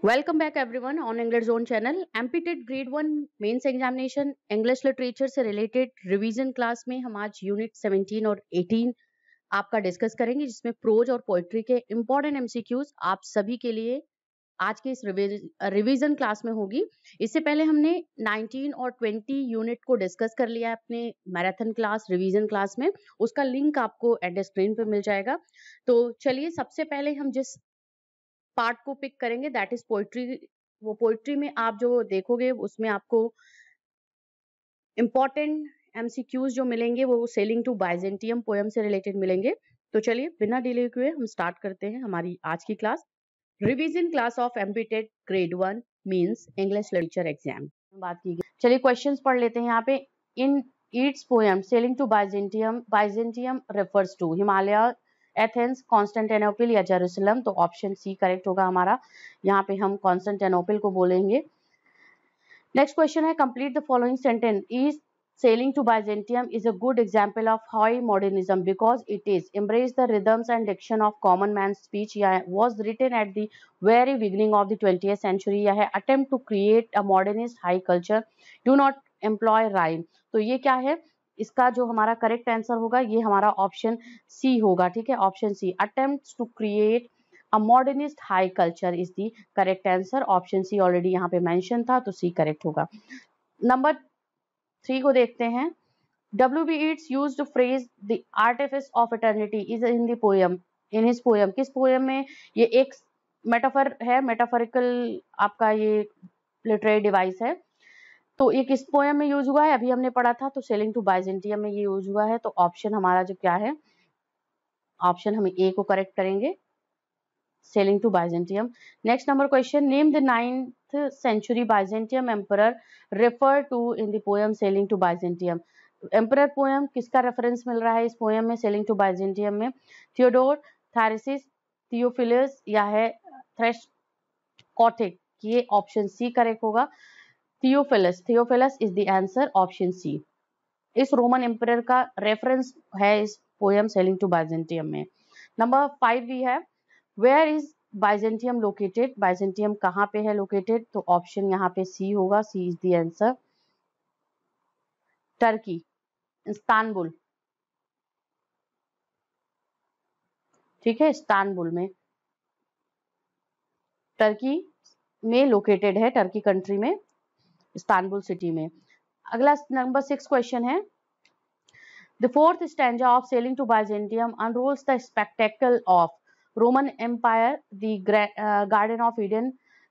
Welcome back everyone on English zone channel. MPTET grade 1 mains examination English literature से related revision class में हम आज unit 17 और 18 आपका डिस्कस करेंगे, जिसमें प्रोज और पोएट्री के इंपॉर्टेंट एमसीक्यूज आप सभी के लिए आज के इस रिवीजन क्लास में होगी। इससे पहले हमने 19 और 20 यूनिट को डिस्कस कर लिया है अपने मैराथन क्लास रिवीजन क्लास में। उसका लिंक आपको एट द स्क्रीन पे मिल जाएगा। तो चलिए, सबसे पहले हम जिस पार्ट को पिक करेंगे दैट इज पोइट्री। वो पोइट्री में आप जो देखोगे उसमें आपको इंपॉर्टेंट एमसीक्यूज जो मिलेंगे वो सेलिंग टू बाइजेंटियम पोएम से रिलेटेड मिलेंगे। तो चलिए, बिना डिले हुए हम स्टार्ट करते हैं हमारी आज की class, revision class of MPTET grade 1 mains English literature exam बात की गई। चलिए क्वेश्चंस पढ़ लेते हैं यहाँ पे। In Yeats poem sailing to Byzantium, Byzantium refers to Himalaya, Athens, Constantinople या जेरूसलम। तो ऑप्शन सी करेक्ट होगा हमारा। यहाँ पे हम कॉन्स्टेंटिनोपल को बोलेंगे। नेक्स्ट क्वेश्चन है, complete the following sentence. Is sailing to Byzantium is a good example of high modernism because it is embrace the rhythms and diction of common man's speech, या was written at the very beginning of the 20th century, या है attempt to create a modernist high culture, do not employ rhyme। तो ये क्या है, इसका जो हमारा करेक्ट आंसर होगा ये हमारा ऑप्शन सी होगा। ठीक है, option C, attempt to create a modernist high culture is the correct answer. Option C already यहाँ पे मेंशन था, तो सी करेक्ट होगा। नंबर 3 को देखते हैं। W.B. Yeats used the phrase the artifice of eternity is in the poem, in his poem। किस poem में ये एक मेटाफर है, मेटाफोरिकल आपका ये लिटरेरी डिवाइस है। तो ये किस पोएम में यूज हुआ है, अभी हमने पढ़ा था, तो सेलिंग टू बाइजेंटियम में ये यूज हुआ है। तो ऑप्शन हमारा जो क्या है, ऑप्शन हम ए को करेक्ट करेंगे, sailing to Byzantium. Next number question, name the 9th century Byzantium emperor referred to in the poem Sailing to Byzantium। Emperor poem किसका रेफरेंस मिल रहा है इस पोएम में, सेलिंग टू बाइजेंटियम में? थियोडोर, थारिसिस, थियोफिलस या है थ्रेस्कोटिक। ये ऑप्शन सी करेक्ट होगा, Theophilus. Theophilus is the answer, option C. इस रोमन एम्परर का रेफरेंस है इस पोएम सेलिंग टू बाइजेंटियम में। नंबर 5 भी है, where is Byzantium located. Byzantium कहाँ पे है लोकेटेड? तो ऑप्शन यहाँ पे सी होगा, C is the answer, Turkey, Istanbul. ठीक है, इस्तांबुल में, टर्की में लोकेटेड है, टर्की कंट्री में, इस्तांबुल सिटी में। अगला नंबर 6 क्वेश्चन है, the 4th stanza of sailing to Byzantium unrolls the spectacle of Roman empire, the garden of Eden.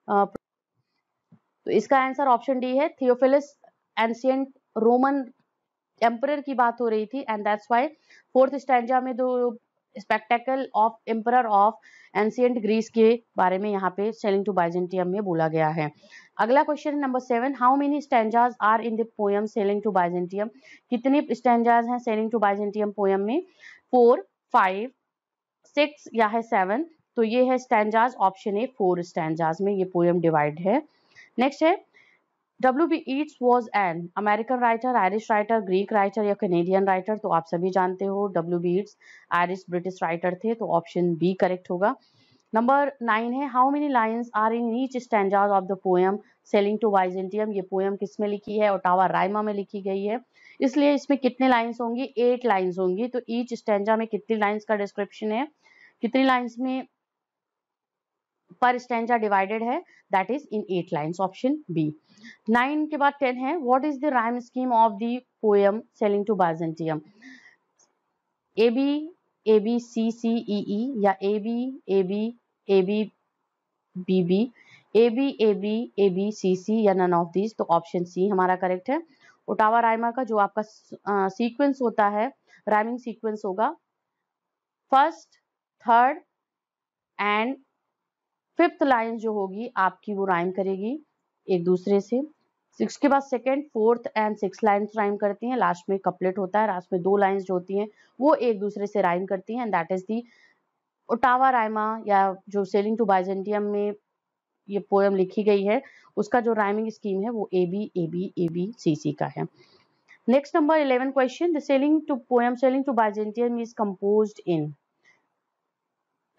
तो इसका आंसर ऑप्शन डी है, थियोफिलस एंशिएंट रोमन एम्परर की बात हो रही थी, and that's why 4th stanza में दो spectacle of emperor of ancient Greece के बारे में यहाँ पे सेलिंग टू बाइजेंटियम में बोला गया है। अगला question number 7, how many stanzas are in the poem sailing to Byzantium. कितने स्टैंजाज हैं सेलिंग टू बाइजेंटियम पोएम में? 4, 5, 6 या है 7। तो ये है स्टैंजाज, ऑप्शन ए 4 स्टैंजाज में ये पोएम डिवाइड है। नेक्स्ट है, W.B. Yeats was an American writer, Irish writer, Greek writer या Canadian writer। तो आप सभी जानते हो W.B. Yeats Irish British writer थे, तो ऑप्शन बी करेक्ट होगा। नंबर 9 है, how many lines are in each stanzas of the poem sailing to Byzantium. ये पोएम किस में लिखी है? ओटावा राइमा में लिखी गई है, इसलिए इसमें कितने लाइन्स होंगी? 8 लाइन्स होंगी। तो ईच स्टैंजा में कितनी लाइन्स का डिस्क्रिप्शन है, कितनी लाइन्स में पर स्टैंजा डिवाइडेड है? That is in 8 lines, option B. 9 के बाद 10 है, what is the rhyme scheme of the poem sailing to Byzantium. A B, A B C C E E या A B, A B, A B B B, A B, A B, A B C C या none of these. तो option C हमारा correct है। Ottawa Raima का जो आपका sequence होता है, राइमिंग सीक्वेंस होगा, first, third and 5th line जो होगी आपकी वो राइम करेगी एक दूसरे से। 6 के बाद 2nd, 4th and 6th lines rhyme करती हैं, लास्ट में कपलेट होता है, लास्ट में 2 लाइन्स जो होती हैं वो एक दूसरे से राइम करती हैं, and that is the ottava rima या जो सेलिंग टू बाइजेंटियम में ये पोएम लिखी गई है उसका जो राइमिंग स्कीम है वो A B, A B, A B C C का है। Next number 11 question, the sailing to poem sailing to Byzantium is composed in.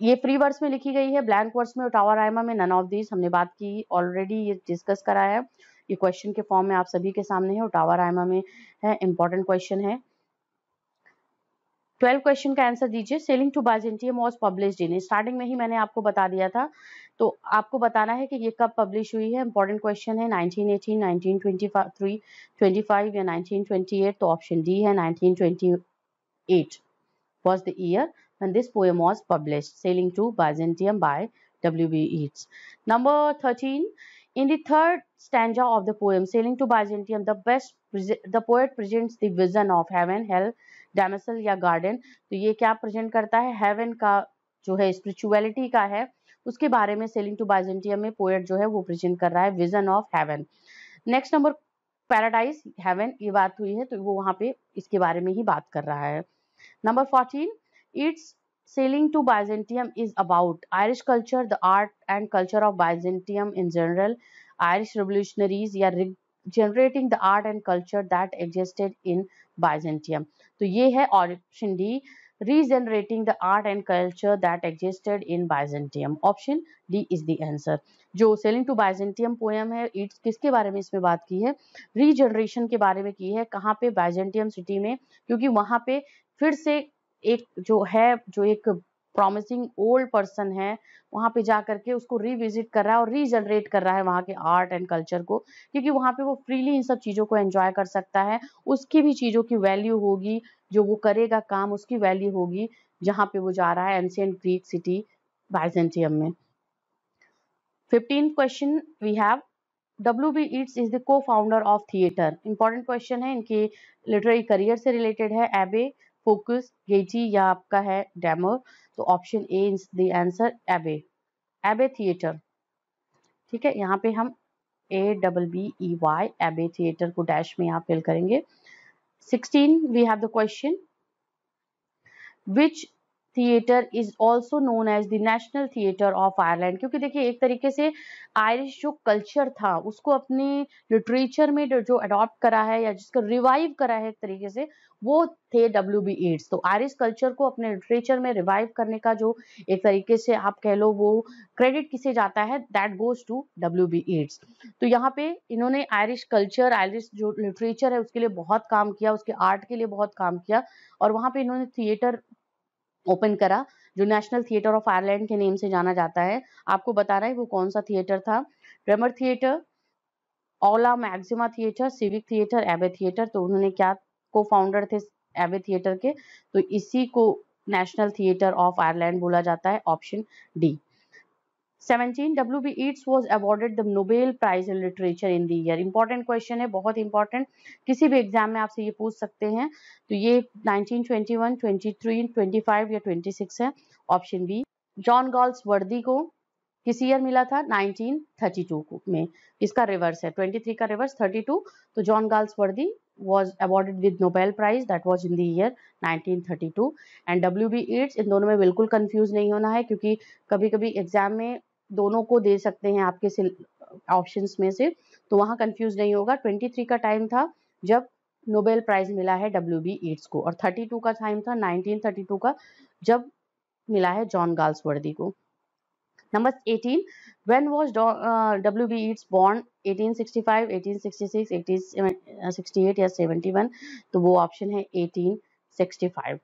ये फ्री वर्ड्स में लिखी गई है, ब्लैंक वर्ड्स में ओटावा रायमा में नन ऑफ दीज, हमने बात की ऑलरेडी, ये डिस्कस करा है, ये क्वेश्चन के फॉर्म में आप सभी के सामने है, ओटावा रायमा में है, इंपॉर्टेंट क्वेश्चन है। 12 क्वेश्चन का आंसर दीजिए। Sailing to Byzantium was published in, starting में ही मैंने आपको बता दिया था, तो आपको बताना है कि ये कब पब्लिश हुई है। इंपॉर्टेंट क्वेश्चन है, 1918, 1923, 25 या 1928, तो ऑप्शन डी है 1928 was the year when this poem was published, Sailing to Byzantium by W.B. Yeats. Number 13, in the third stanza of the poem Sailing to Byzantium, the poet presents the vision of heaven, hell, damsel या garden. तो ये क्या present करता है, haven का जो है, spirituality का है, उसके बारे में सेलिंग टू बाइजेंटियम में पोएट जो है वो प्रेजेंट कर रहा है, vision of heaven. Next number, paradise heaven, ये बात हुई है, तो वो वहां पे इसके बारे में ही बात कर रहा है। Number 14, its sailing to Byzantium is about Irish culture, the art and culture of Byzantium in general, Irish revolutionaries या generating the art and culture that existed in Byzantium. तो ये है option D, regenerating the art and culture that existed in Byzantium. Option D is the answer. जो sailing to Byzantium poem है, it's किसके बारे में इसमें बात की है, रीजनरेशन के बारे में की है। कहाँ पे, बाइजेंटियम सिटी में, क्योंकि वहां पे फिर से एक जो है, जो एक प्रॉमिसिंग ओल्ड पर्सन है, वहां पे जा करके उसको रिविजिट कर रहा है और रीजनरेट कर रहा है वहां के आर्ट एंड कल्चर को, क्योंकि वहां पे वो फ्रीली इन सब चीजों को एंजॉय कर सकता है, उसकी भी चीजों की वैल्यू होगी, जो वो करेगा काम उसकी वैल्यू होगी जहां पे वो जा रहा है, एंशिएंट ग्रीक सिटी बाइजेंटियम में। 15th question we have, W.B. Yeats is the co-founder of theatre. Important question है, इनके लिटरेरी करियर से रिलेटेड है। एबे, फोकस, गेटी या आपका है डैमर, तो option A is the answer, Abbey, Abbey theatre. ठीक है, यहाँ पे हम ABBEY, एबे थिएटर को डैश में यहाँ फिल करेंगे। 16 we have the question, which theatre is also known as the national theatre of Ireland. क्योंकि देखिए, एक तरीके से आयरिश जो कल्चर था उसको अपनी लिटरेचर में जो अडॉप्ट करा है या जिसको रिवाइव करा है एक तरीके से, वो थे W.B. Yeats। तो आयरिश कल्चर को अपने लिटरेचर में रिवाइव करने का जो एक तरीके से आप कह लो, वो क्रेडिट किसे जाता है, that goes to W.B. Yeats। तो यहाँ पे इन्होंने आयरिश कल्चर, आयरिश जो लिटरेचर है उसके लिए बहुत काम किया, उसके आर्ट के लिए बहुत काम किया, और वहां पे इन्होंने थिएटर ओपन करा जो नेशनल थिएटर ऑफ आयरलैंड के नेम से जाना जाता है। आपको बता रहा है वो कौन सा थिएटर था, drummer theatre, Ola Maxima theatre, civic theatre, Abbey theatre. तो उन्होंने क्या, को फाउंडर थे एबे थिएटर के, तो इसी को नेशनल थिएटर ऑफ आयरलैंड बोला जाता है, option D. 17 W.B. Yeats was awarded the Nobel Prize in Literature in the year। Important question है, बहुत इंपॉर्टेंट, किसी भी एग्जाम में आपसे ये पूछ सकते हैं। तो ये 1921, 23, 25 या 26 है, ऑप्शन बी। जॉन गॉल्सवर्दी को किस ईयर मिला था, 1932 में। इसका रिवर्स है, 23 का रिवर्स 32, तो John Galsworthy was awarded with Nobel Prize, that was in the year 1932। and W.B. Yeats, इन दोनों में बिल्कुल कंफ्यूज नहीं होना है, क्योंकि कभी कभी एग्जाम में दोनों को दे सकते हैं आपके ऑप्शंस में से, तो वहां कंफ्यूज नहीं होगा। 23 का टाइम था जब नोबेल प्राइज मिला है W.B. Yeats को, और 32 का टाइम था 1932 का जब मिला है जॉन गॉल्सवर्दी को। Number 18, when was W.B. Yeats born, 1865, 1866, 1868 या 71, तो वो ऑप्शन है 1865।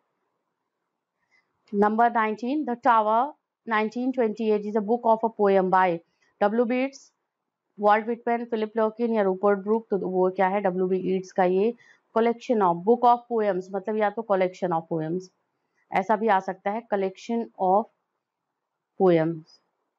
Number 19, The Tower, 1928 is a book of a poem by W.B. Yeats, Walt Whitman, Philip Larkin या रूपर्ट ब्रूक। तो वो क्या है, W.B. Yeats का ये collection of, book of poems मतलब या तो कलेक्शन ऑफ पोएम्स, ऐसा भी आ सकता है, कलेक्शन ऑफ पोएम्स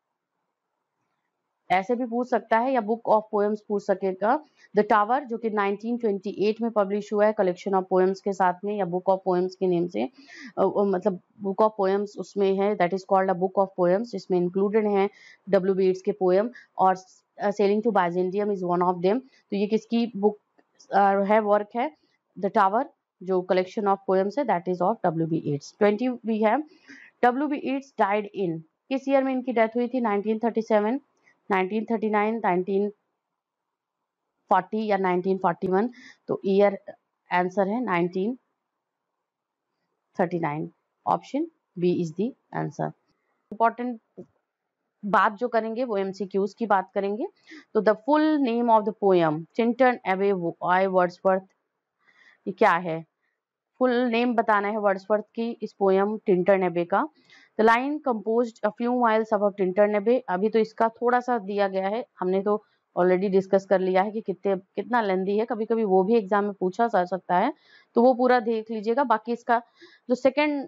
ऐसे भी पूछ सकता है, या बुक ऑफ पोएम्स पूछ सकेगा। द टावर जो कि 1928 में पब्लिश हुआ है कलेक्शन ऑफ पोएम्स के साथ में, या बुक ऑफ पोएम्स के नेम से, मतलब बुक ऑफ पोएम्स उसमें है, that is called a book of poems, जिसमें इंक्लूडेड है W.B. Yeats के पोएम, और sailing to Byzantium is one of them. तो ये किसकी बुक है, वर्क है, द टावर जो कलेक्शन ऑफ पोएम्स है, that is of W.B. Yeats। 20 we have, W.B. Yeats died in, किस ईयर में इनकी डेथ हुई थी, 1937, 1939, 1940 या 1941, तो ईयर आंसर है 1939, option B is the answer. Important बात जो करेंगे वो MCQs की बात करेंगे। तो the full name of the poem Tintern Abbey by Wordsworth, ये क्या है? फुल नेम बताना है वर्ड्सवर्थ की इस पोयम टिंटन एबे का। The line composed a few miles above Tintern Abbey, अभी तो इसका थोड़ा सा दिया गया है, हमने तो ऑलरेडी डिस्कस कर लिया है कि कितना लेंदी है, कभी कभी वो भी एग्जाम में पूछा जा सकता है, तो वो पूरा देख लीजिएगा। बाकी इसका जो सेकंड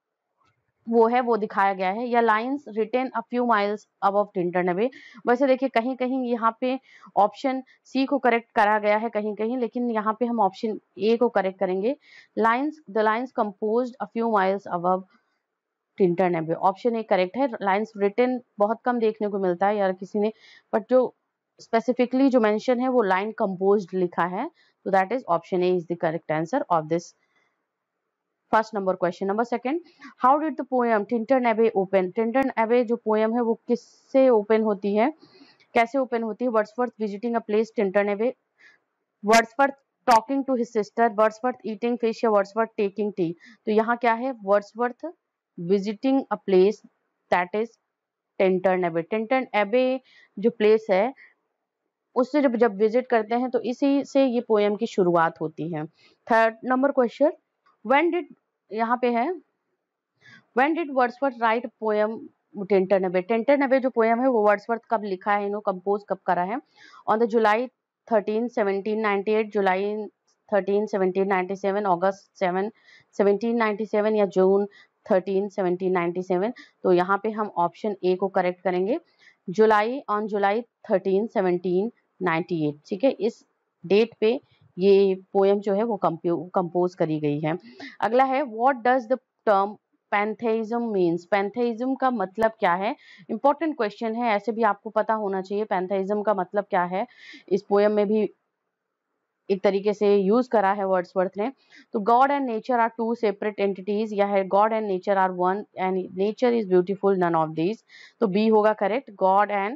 वो है वो दिखाया गया है, या lines written a few miles above Tintern Abbey. वैसे देखिए कहीं कहीं यहाँ पे ऑप्शन सी को करेक्ट करा गया है कहीं कहीं, लेकिन यहाँ पे हम ऑप्शन ए को करेक्ट करेंगे। The lines composed a few miles above Tintern Abbey, option A correct है। लाइंस रिटेन बहुत कम देखने को मिलता है यार किसी ने, बट जो स्पेसिफिकली जो मेंशन है वो लाइन कंपोज्ड लिखा है, तो that is option A is the correct answer of this first number question. Number second, how did the poem Tintern Abbey open? Tintern Abbey जो पोएम है वो किससे ओपन होती है, कैसे ओपन होती है? Wordsworth visiting a place Tintern Abbey, Wordsworth talking to his sister, Wordsworth eating fish, या वर्ड्सवर्थ टेकिंग टी? तो यहाँ क्या है? Wordsworth visiting a place, that is Tintern Abbey. Tintern Abbey जो प्लेस है उससे जब जब विजिट करते हैं तो इसी से ये पोएम की शुरुआत होती है। Third number question, when did, यहाँ पे है when did Wordsworth write poem Tintern Abbey? Tintern Abbey जो पोएम है वो वर्ड्सवर्थ कब लिखा है, इन्हों कंपोज कब करा है? ऑन द जुलाई 13 1798, जुलाई 13 1797, अगस्त 7 1797, या जून 13 1797? तो यहाँ पे हम ऑप्शन ए को करेक्ट करेंगे, ऑन जुलाई 13 1798, ठीक है, इस डेट पे ये पोएम जो है वो कंपोज करी गई है। अगला है, what does the term pantheism means? Pantheism का मतलब क्या है? इंपॉर्टेंट क्वेश्चन है, ऐसे भी आपको पता होना चाहिए पैंथेइज्म का मतलब क्या है। इस पोएम में भी एक तरीके से यूज करा है वर्ड्सवर्थ ने। तो God and nature are two separate entities, या है God and nature are one and nature is beautiful, none of these. तो बी होगा करेक्ट, गॉड एंड,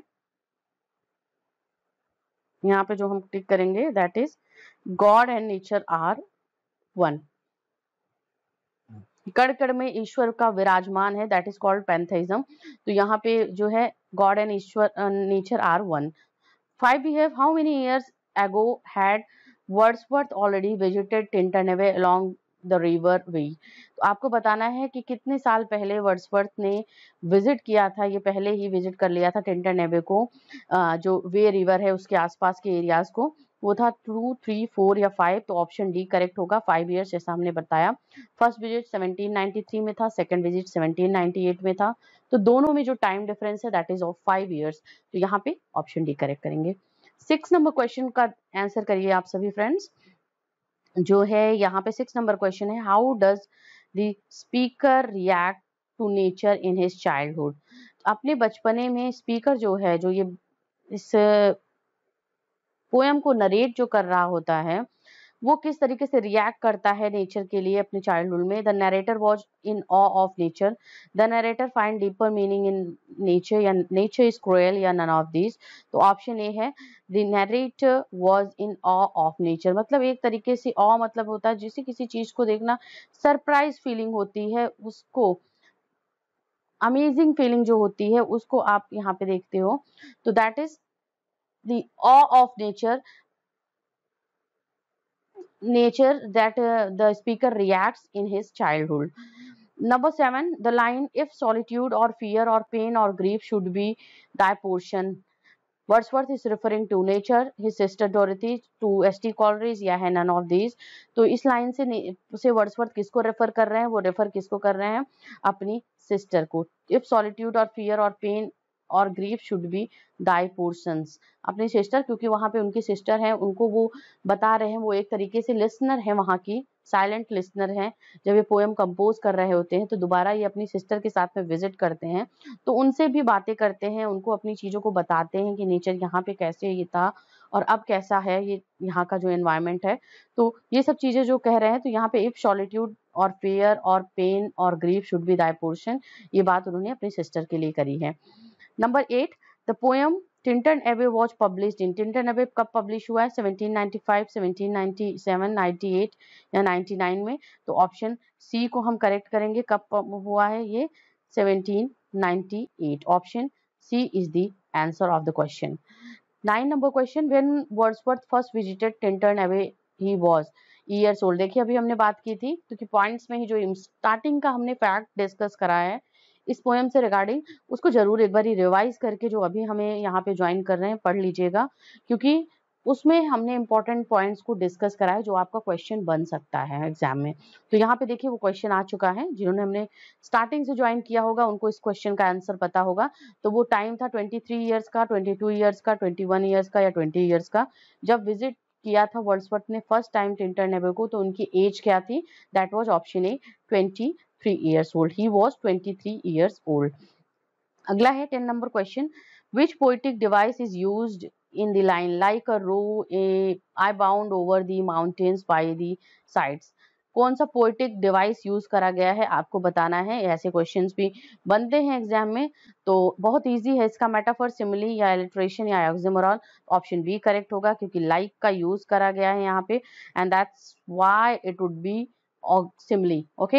यहाँ पे जो हम टिक करेंगे that is God and nature are one. कण कण में ईश्वर का विराजमान है, दैट इज कॉल्ड पैंथेइज्म। तो यहाँ पे जो है गॉड एंड ईश्वर nature are one. 5 we have, how many years ago had Wordsworth already visited Tinton Abbey along the river Wye? तो आपको बताना है कि कितने साल पहले वर्ड्सवर्थ ने विजिट किया था, ये पहले ही विजिट कर लिया था टिंटन एबे को, जो वे रिवर है उसके आसपास के एरियाज को। वो था 2, 3, 4 या 5, तो ऑप्शन डी करेक्ट होगा, 5 ईयर्स, जैसा हमने बताया। फर्स्ट विजिट 1793 में था, सेकंड विजिट 1798 में था, तो दोनों में जो टाइम डिफरेंस है दैट इज ऑफ 5 ईयर्स, तो यहाँ पे ऑप्शन डी करेक्ट करेंगे। 6 नंबर क्वेश्चन का आंसर करिए आप सभी फ्रेंड्स, जो है यहाँ पे 6 नंबर क्वेश्चन है, how does the speaker react to nature in his childhood? अपने बचपने में स्पीकर जो है, जो ये इस पोएम को नरेट जो कर रहा होता है, वो किस तरीके से रिएक्ट करता है नेचर के लिए अपने चाइल्डहुड में। The narrator was in awe of nature, the narrator find deeper meaning in nature, या नेचर इज क्रूएल, या नन ऑफ दिस? तो ऑप्शन ए है, the narrator was in awe of nature, मतलब एक तरीके से ऑ मतलब होता है जिसे किसी चीज को देखना सरप्राइज फीलिंग होती है, उसको अमेजिंग फीलिंग जो होती है उसको आप यहाँ पे देखते हो, तो that is the awe of nature that the speaker reacts in his childhood. Number 7, the line, if solitude or fear or pain or grief should be thy portion, Wordsworth is referring to nature, his sister Dorothy, to S.T. Coleridge, या है none of these? तो इस line से Wordsworth किसको refer कर रहे हैं? वो रेफर किसको कर रहे हैं? अपनी सिस्टर को। इफ सॉलिट्यूड और फियर और पेन और grief should be thy portions, अपनी सिस्टर, क्योंकि वहां पे उनकी सिस्टर है, उनको वो बता रहे हैं, वो एक तरीके से लिसनर है, वहां की साइलेंट लिसनर है। जब ये पोएम कंपोज कर रहे होते हैं तो दोबारा ये अपनी सिस्टर के साथ में विजिट करते हैं, तो उनसे भी बातें करते हैं, उनको अपनी चीजों को बताते हैं कि नेचर यहाँ पे कैसे ये था और अब कैसा है ये यहाँ का जो एनवायरनमेंट है। तो ये सब चीजें जो कह रहे हैं, तो यहाँ पे इफ सॉलिट्यूड और फियर और पेन और grief should be thy portion, ये बात उन्होंने अपनी सिस्टर के लिए करी है। Number 8, the poem Tintern Abbey was published in, Tintern Abbey कब पब्लिश हुआ है? 1795, 1797, 98 या 99 में? तो ऑप्शन सी को हम करेक्ट करेंगे, कब हुआ है ये? 17 98. Option C is the answer of the question. 9 number question, when Wordsworth first visited Tintern Abbey he was years old. देखिए अभी हमने बात की थी क्योंकि पॉइंट्स में ही जो स्टार्टिंग का हमने फैक्ट डिस्कस करा है इस पोएम से रिगार्डिंग, उसको जरूर एक बार रिवाइज करके जो अभी हमें यहाँ पे ज्वाइन कर रहे हैं पढ़ लीजिएगा, क्योंकि उसमें हमने इंपॉर्टेंट पॉइंट्स को डिस्कस करा है जो आपका क्वेश्चन बन सकता है एग्जाम में। तो यहाँ पे देखिए वो क्वेश्चन आ चुका है, जिन्होंने हमने स्टार्टिंग से ज्वाइन किया होगा उनको इस क्वेश्चन का आंसर पता होगा। तो वो टाइम था 23 ईयर्स का, 22 ईयर्स का, 21 ईयर्स का या 20 ईयर्स का, जब विजिट किया था वर्ड्सवर्थ ने फर्स्ट टाइम टिंटन एबे को। तो उनकी एज क्या थी? That was option A 23 years old. He was 23 years old. अगला है 10 number question, which poetic device is used in the line like a row I bound over the mountains by the sides? कौन सा poetic device use करा गया है आपको बताना है। ऐसे क्वेश्चंस भी बनते हैं एग्जाम में, तो बहुत इजी है इसका। मेटाफर, सिमिली या इलिट्रेशन या ऑक्सिमोरॉन? ऑप्शन बी करेक्ट होगा क्योंकि लाइक का यूज करा गया है यहाँ पे, and that's why it would be simile. Okay,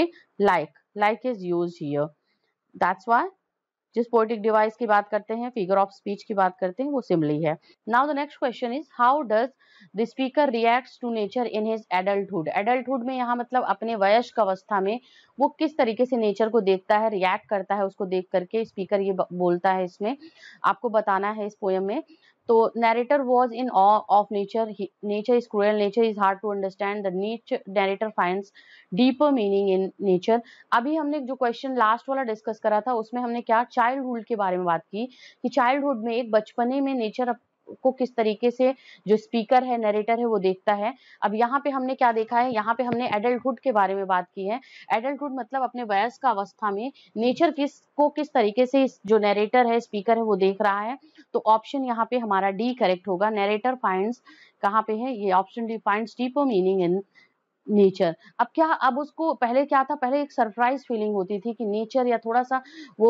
like is used here, that's why. जिस पोएटिक डिवाइस की बात करते हैं, फिगर ऑफ स्पीच की बात करते हैं, वो सिमिली है। Now the next question is, how does the speaker reacts to nature in his adulthood? Adulthood में यहाँ मतलब अपने वयस्क अवस्था में वो किस तरीके से नेचर को देखता है, रिएक्ट करता है उसको देख करके स्पीकर ये बोलता है, इसमें आपको बताना है इस पोएम में। तो narrator was in awe of nature, nature is cruel, nature is hard to understand, the narrator finds deeper meaning in nature. अभी हमने जो क्वेश्चन लास्ट वाला डिस्कस करा था उसमें हमने क्या चाइल्डहुड के बारे में बात की कि चाइल्डहुड में एक बचपने में नेचर को किस तरीके से जो स्पीकर है, नरेटर है, वो देखता है। अब यहाँ पे हमने क्या देखा है, यहाँ पे हमने एडल्टहुड के बारे में बात की है। एडल्टहुड मतलब अपने वयस्क अवस्था में नेचर किस तरीके से जो नरेटर है, स्पीकर है, वो देख रहा है। तो ऑप्शन यहाँ पे हमारा डी करेक्ट होगा। नरेटर फाइंड्स कहाँ पे है, ये option D, finds deeper meaning in nature. अब उसको पहले क्या था, पहले एक सरप्राइज फीलिंग होती थी कि नेचर, या थोड़ा सा वो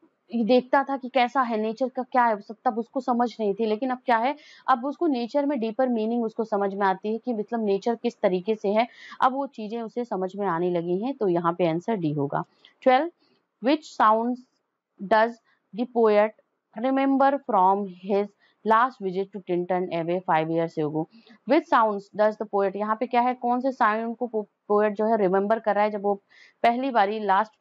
देखता था कि कैसा है नेचर का, क्या है, तब उसको समझ नहीं थी। लेकिन अब क्या है, अब उसको नेचर में डीपर मीनिंग उसको समझ में आती है कि मतलब नेचर किस तरीके से है, अब वो चीजें उसे समझ में आने लगी हैं। तो यहाँ पे आंसर डी होगा। 12, which sound does the poet remember from his last visit to Tintern Abbey 5 years ago? Which sounds does the poet, यहाँ पे क्या है, कौन से साउंड को पोएट जो है रिमेम्बर कर रहा है जब वो पहली बारी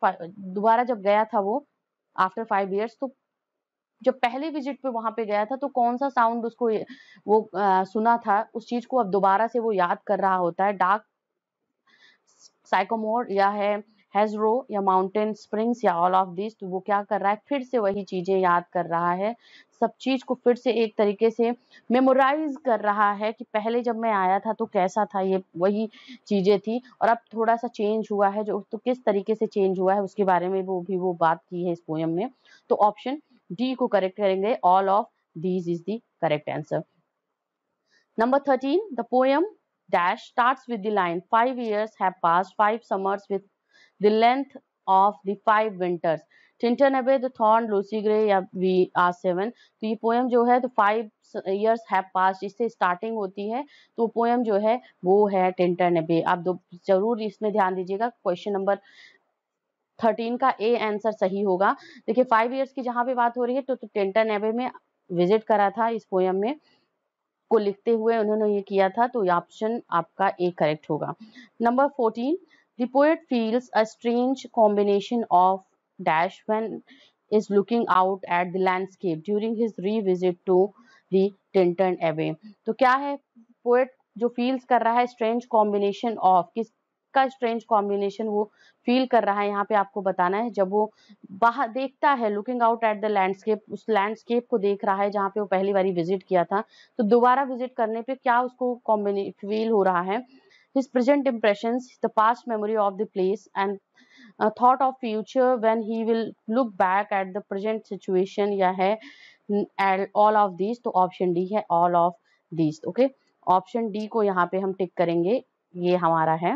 दोबारा जब गया था वो आफ्टर 5 years। तो जब पहले विजिट पे वहां पे गया था तो कौन सा साउंड उसको वो सुना था, उस चीज को अब दोबारा से वो याद कर रहा होता है। डार्क साइकोमोर या है हेजरो या माउंटेन स्प्रिंग्स या ऑल ऑफ दिस? तो वो क्या कर रहा है, फिर से वही चीजें याद कर रहा है, सब चीज को फिर से एक तरीके से मेमोराइज कर रहा है कि पहले जब मैं आया था तो कैसा था, ये वही चीजें थी और अब थोड़ा सा चेंज हुआ है, जो तो किस तरीके से चेंज हुआ है उसके बारे में वो बात की है इस पोएम में। तो ऑप्शन डी को करेक्ट करेंगे, all of these is the correct answer. Number 13, the poem dash starts with the line 5 years have passed, 5 summers with the length of the 5 winters. Tintin Abbey, the Thorn, Lucy Gray या We Are Seven। तो ये poem जो है तो 5 years have passed इससे starting होती है। तो पोएम जो है वो है टिंटन एबे। आप जरूर इसमें ध्यान दीजिएगा, क्वेश्चन नंबर 13 का ए आंसर सही होगा। देखिए 5 years की जहां पे बात हो रही है तो टिंटन एबे में विजिट करा था इस पोएम में को लिखते हुए उन्होंने ये किया था, तो ऑप्शन आपका ए करेक्ट होगा। Number 14, the poet feels a strange combination of dash when is looking out at the landscape during his revisit to the Tinton Abbey। तो क्या है, पोएट जो फील्स कर रहा है स्ट्रेंज कॉम्बिनेशन ऑफ, किसका स्ट्रेंज कॉम्बिनेशन वो फील कर रहा है, यहाँ पे आपको बताना है। जब वो बाहर देखता है, looking out at the landscape, उस लैंडस्केप को देख रहा है जहाँ पे वो पहली बारी विजिट किया था, तो दोबारा विजिट करने पे क्या उसको फील हो रहा है। His present impressions, the past memory of the place, and thought of future when he will look back at the present situation, या है all of these? तो ऑप्शन डी है, all of these। Okay, option D को यहाँ पे हम tick करेंगे, ये हमारा है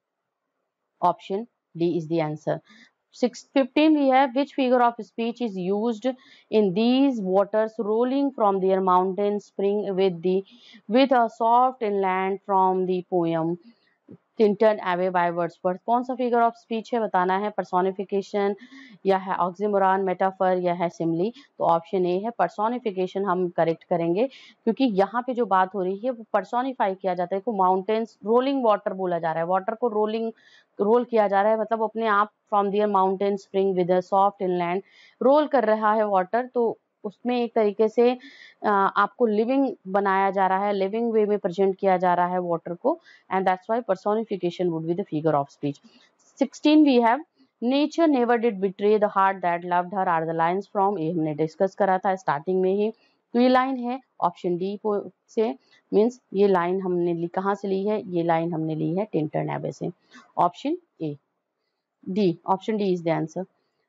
option D is the answer. 15 we have, which figure of speech is used in these waters rolling from their mountain spring with a soft inland from the poem? Tintern Abbey by Wordsworth. कौन सा figure of speech है बताना है, personification या है oxymoron, metaphor या है सिमली। तो ऑप्शन ए है पर्सोनिफिकेशन हम करेक्ट करेंगे, क्योंकि यहाँ पे जो बात हो रही है वो पर्सोनिफाई किया जाता है। को माउंटेन्स, रोलिंग वाटर बोला जा रहा है, वाटर को रोल किया जा रहा है, मतलब अपने आप from their mountain spring with a soft inland, roll कर रहा है वाटर। तो उसमें एक तरीके से आपको लिविंग बनाया जा रहा है, लिविंग वे में प्रेजेंट किया जा रहा है वाटर को, and that's why personification would be the figure of speech. 16 we have nature never did betray the heart that loved her are the lines from, ये हमने डिस्कस करा था स्टार्टिंग में ही। तो ये लाइन है ऑप्शन डी से, मीन्स ये लाइन हमने ली कहाँ से ली है, ये लाइन हमने ली है टिंटन एबे से। Option A, D, option D is the answer.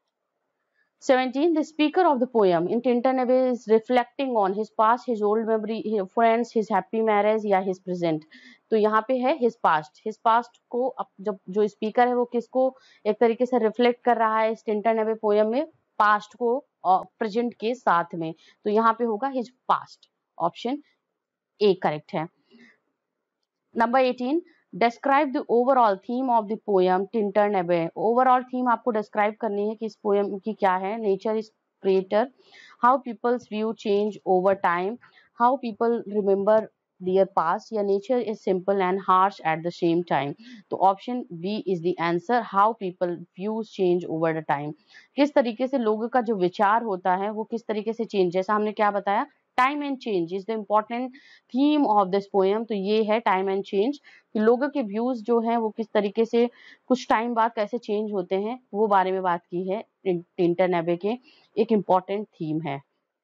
17. The speaker of the poem in Tintin Abbey is reflecting on his past, his old memory, his friends, his happy marriage या his present। तो यहाँ पे है his past। his past को जब जो speaker है वो किसको एक तरीके से रिफ्लेक्ट कर रहा है इस टिंटन एबे पोयम में, पास्ट को और प्रेजेंट के साथ में। तो यहाँ पे होगा his past। Option A correct है। Number 18, describe the overall theme of the poem Tintern Abbey. Overall theme आपको डिस्क्राइब करनी है कि इस पोयम की क्या है। Nature is creator, how peoples view change over time, how people remember their past, या nature is simple and harsh at the same time. तो option B is the answer, how people views change over the time. किस तरीके से लोगों का जो विचार होता है वो किस तरीके से चेंज, जैसा हमने क्या बताया, time and change is the important theme of this poem. तो ये है टाइम एंड चेंज, लोगों के व्यूज जो हैं वो किस तरीके से कुछ टाइम बाद कैसे चेंज होते हैं, वो बारे में बात की है टिंटन एबे के, एक इम्पोर्टेंट थीम है।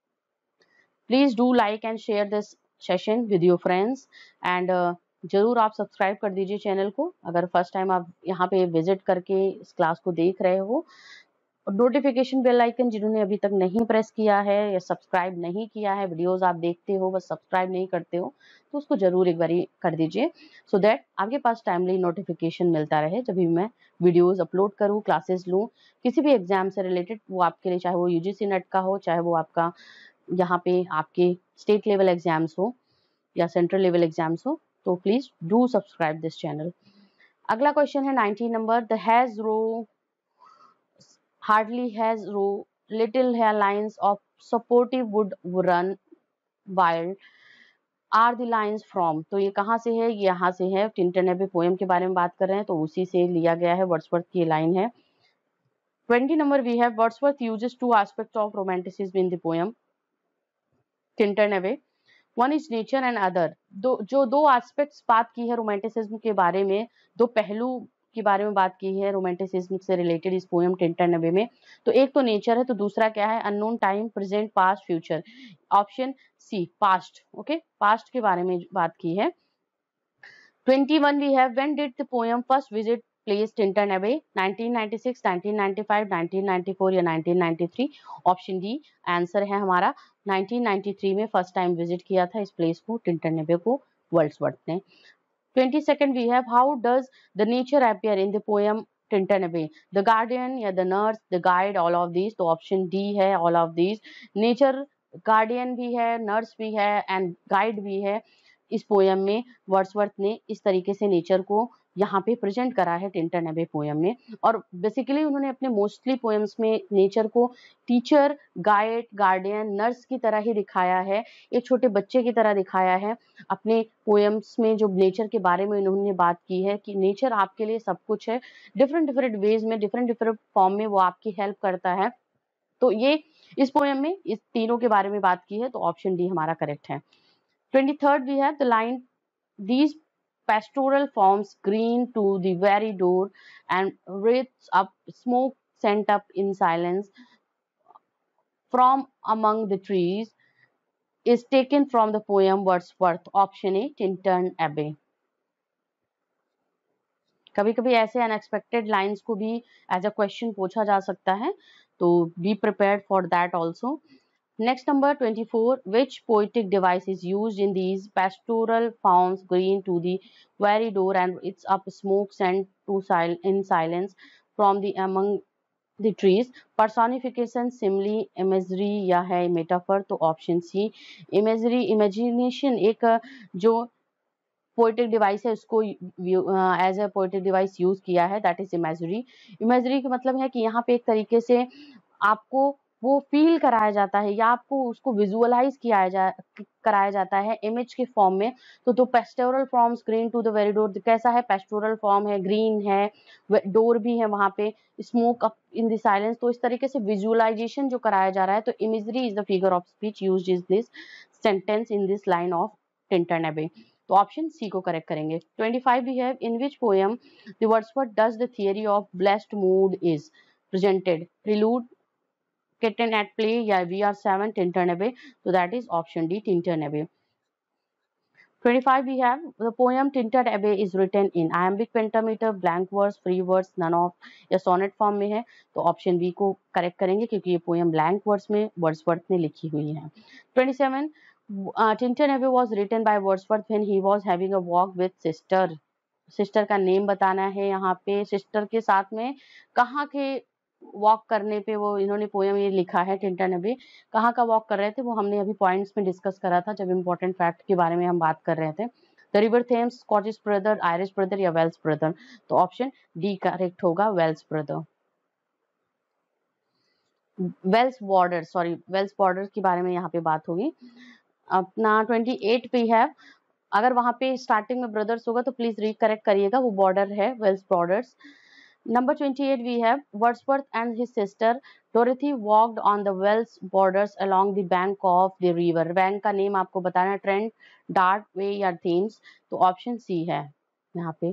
Please do like and share this session with your friends and जरूर आप सब्सक्राइब कर दीजिए चैनल को अगर फर्स्ट टाइम आप यहाँ पे विजिट करके इस क्लास को देख रहे हो। नोटिफिकेशन बेल आइकन जिन्होंने अभी तक नहीं प्रेस किया है या सब्सक्राइब नहीं किया है, वीडियोस आप देखते हो बस सब्सक्राइब नहीं करते हो, तो उसको जरूर एक बारी कर दीजिए, सो दैट आपके पास टाइमली नोटिफिकेशन मिलता रहे जब भी मैं वीडियोस अपलोड करूँ, क्लासेस लूँ किसी भी एग्जाम से रिलेटेड, वो आपके लिए चाहे वो यूजीसी नेट का हो, चाहे वो आपका यहाँ पे आपके स्टेट लेवल एग्जाम्स हो या सेंट्रल लेवल एग्जाम्स हो। तो please do subscribe this channel. अगला क्वेश्चन है 19 number, the hedge row hardly has row, little hairlines of supportive wood run wild are the lines from। तो ये कहाँ से है, यहाँ से है, टिंटन एबे पोएम के बारे में बात कर रहे हैं तो उसी से लिया गया है, वर्ड्सवर्थ की लाइन है। 20 number we have Wordsworth uses two aspects of romanticism in the poem Tintern Abbey, one is nature and other. दो एस्पेक्ट्स बात की है रोमांटिसिज्म के बारे में, दो पहलू के बारे में बात की है रोमांटिसिज्म से रिलेटेड इस पोएम टिंटन एबे में। तो एक तो नेचर है, तो दूसरा क्या है, unknown time, present, past, future. Option C past, okay, past के बारे में बात की है। 21 we have, when did the poem first visit place Tintern Abbey, 1996, 1995, 1994 या 1993। ऑप्शन डी आंसर है हमारा, 1993 में फर्स्ट टाइम विजिट किया था इस प्लेस को टिंटन एबे को वर्ड्सवर्थ ने। 22nd we have, how does the nature appear in the poem Tintern Abbey, the guardian या the nurse, the guide, all of these. तो ऑप्शन डी है all of these. Nature guardian भी है, nurse भी है and guide भी है। इस पोयम में वर्ड्सवर्थ ने इस तरीके से नेचर को यहाँ पे प्रेजेंट करा है टिंटन एबे पोयम में, और बेसिकली उन्होंने अपने मोस्टली पोएम्स में नेचर को टीचर, गाइड, गार्डियन, नर्स की तरह ही दिखाया है, एक छोटे बच्चे की तरह दिखाया है। अपने पोएम्स में जो नेचर के बारे में उन्होंने बात की है कि नेचर आपके लिए सब कुछ है, डिफरेंट डिफरेंट वेज में, डिफरेंट डिफरेंट फॉर्म में वो आपकी हेल्प करता है। तो ये इस पोएम में इस तीनों के बारे में बात की है, तो ऑप्शन डी हमारा करेक्ट है। 23rd we have the line, these pastoral forms green to the very door and wreaths up smoke sent up in silence from among the trees is taken from the poem Wordsworth। Option A Tintern Abbey. कभी कभी ऐसे unexpected lines को भी as a question पूछा जा सकता है, तो be prepared for that also. Next number 24, which poetic device is used in these pastoral forms green to the very door and it's up smoke sent to in silence from the among the trees। personification, simile, imagery या है metaphor। तो option सी imagery, imagination, एक जो poetic device है उसको as a poetic device use किया है, that is imagery. Imagery का मतलब है कि यहाँ पे एक तरीके से आपको वो फील कराया जाता है या आपको उसको विजुअलाइज कराया जाता है इमेज के फॉर्म में। तो pastoral forms green to the very door, कैसा है, पेस्टोरल फॉर्म है, ग्रीन है, डोर भी है वहां पे, smoke up in the silence. तो इस तरीके से विजुअलाइजेशन जो कराया जा रहा है, तो imagery is the figure of speech used in this sentence in this line of Tintern Abbey. तो ऑप्शन सी को करेक्ट करेंगे। 25 we have, in which poem the Wordsworth does the theory of blessed mood is presented, prelude, kitten at play या VR7 Tintin Abbey, so that is option D Tintin Abbey। 25 we have, the poem Tintin Abbey is written in iambic pentameter, blank verse, free verse, none of या sonnet form में है, तो option B को correct करेंगे क्योंकि ये poem blank verse में Wordsworth ने लिखी हुई है। 27 Tintin Abbey was written by Wordsworth when he was having a walk with sister। Sister का नेम बताना है यहाँ पे, सिस्टर के साथ में कहाँ के वॉक करने पे वो इन्होंने पोएम ये लिखा है। टिंटन अबे कहाँ का वॉक कर रहे थे वो हमने अभी पॉइंट्स में डिस्कस करा था जब इम्पोर्टेंट फैक्ट के बारे में हम बात कर रहे थे। The river Thames, Scottish brother, Irish brother या वेल्स ब्रदर, तो ऑप्शन डी करेक्ट होगा, Wales brother. Wales border, sorry Wales border के बारे में यहाँ पे बात होगी। अपना 28 पे है, अगर वहां पे स्टार्टिंग में ब्रदर्स होगा तो प्लीज रिकरेक्ट करिएगा, वो बॉर्डर है, Wales borders. Number 28 we have, Wordsworth and his sister Dorothy walked on the Welsh borders along the bank of the river। Bank का नेम आपको बताना है, ट्रेंट, डार्ट, वे या थेम्स, तो ऑप्शन सी है यहाँ पे।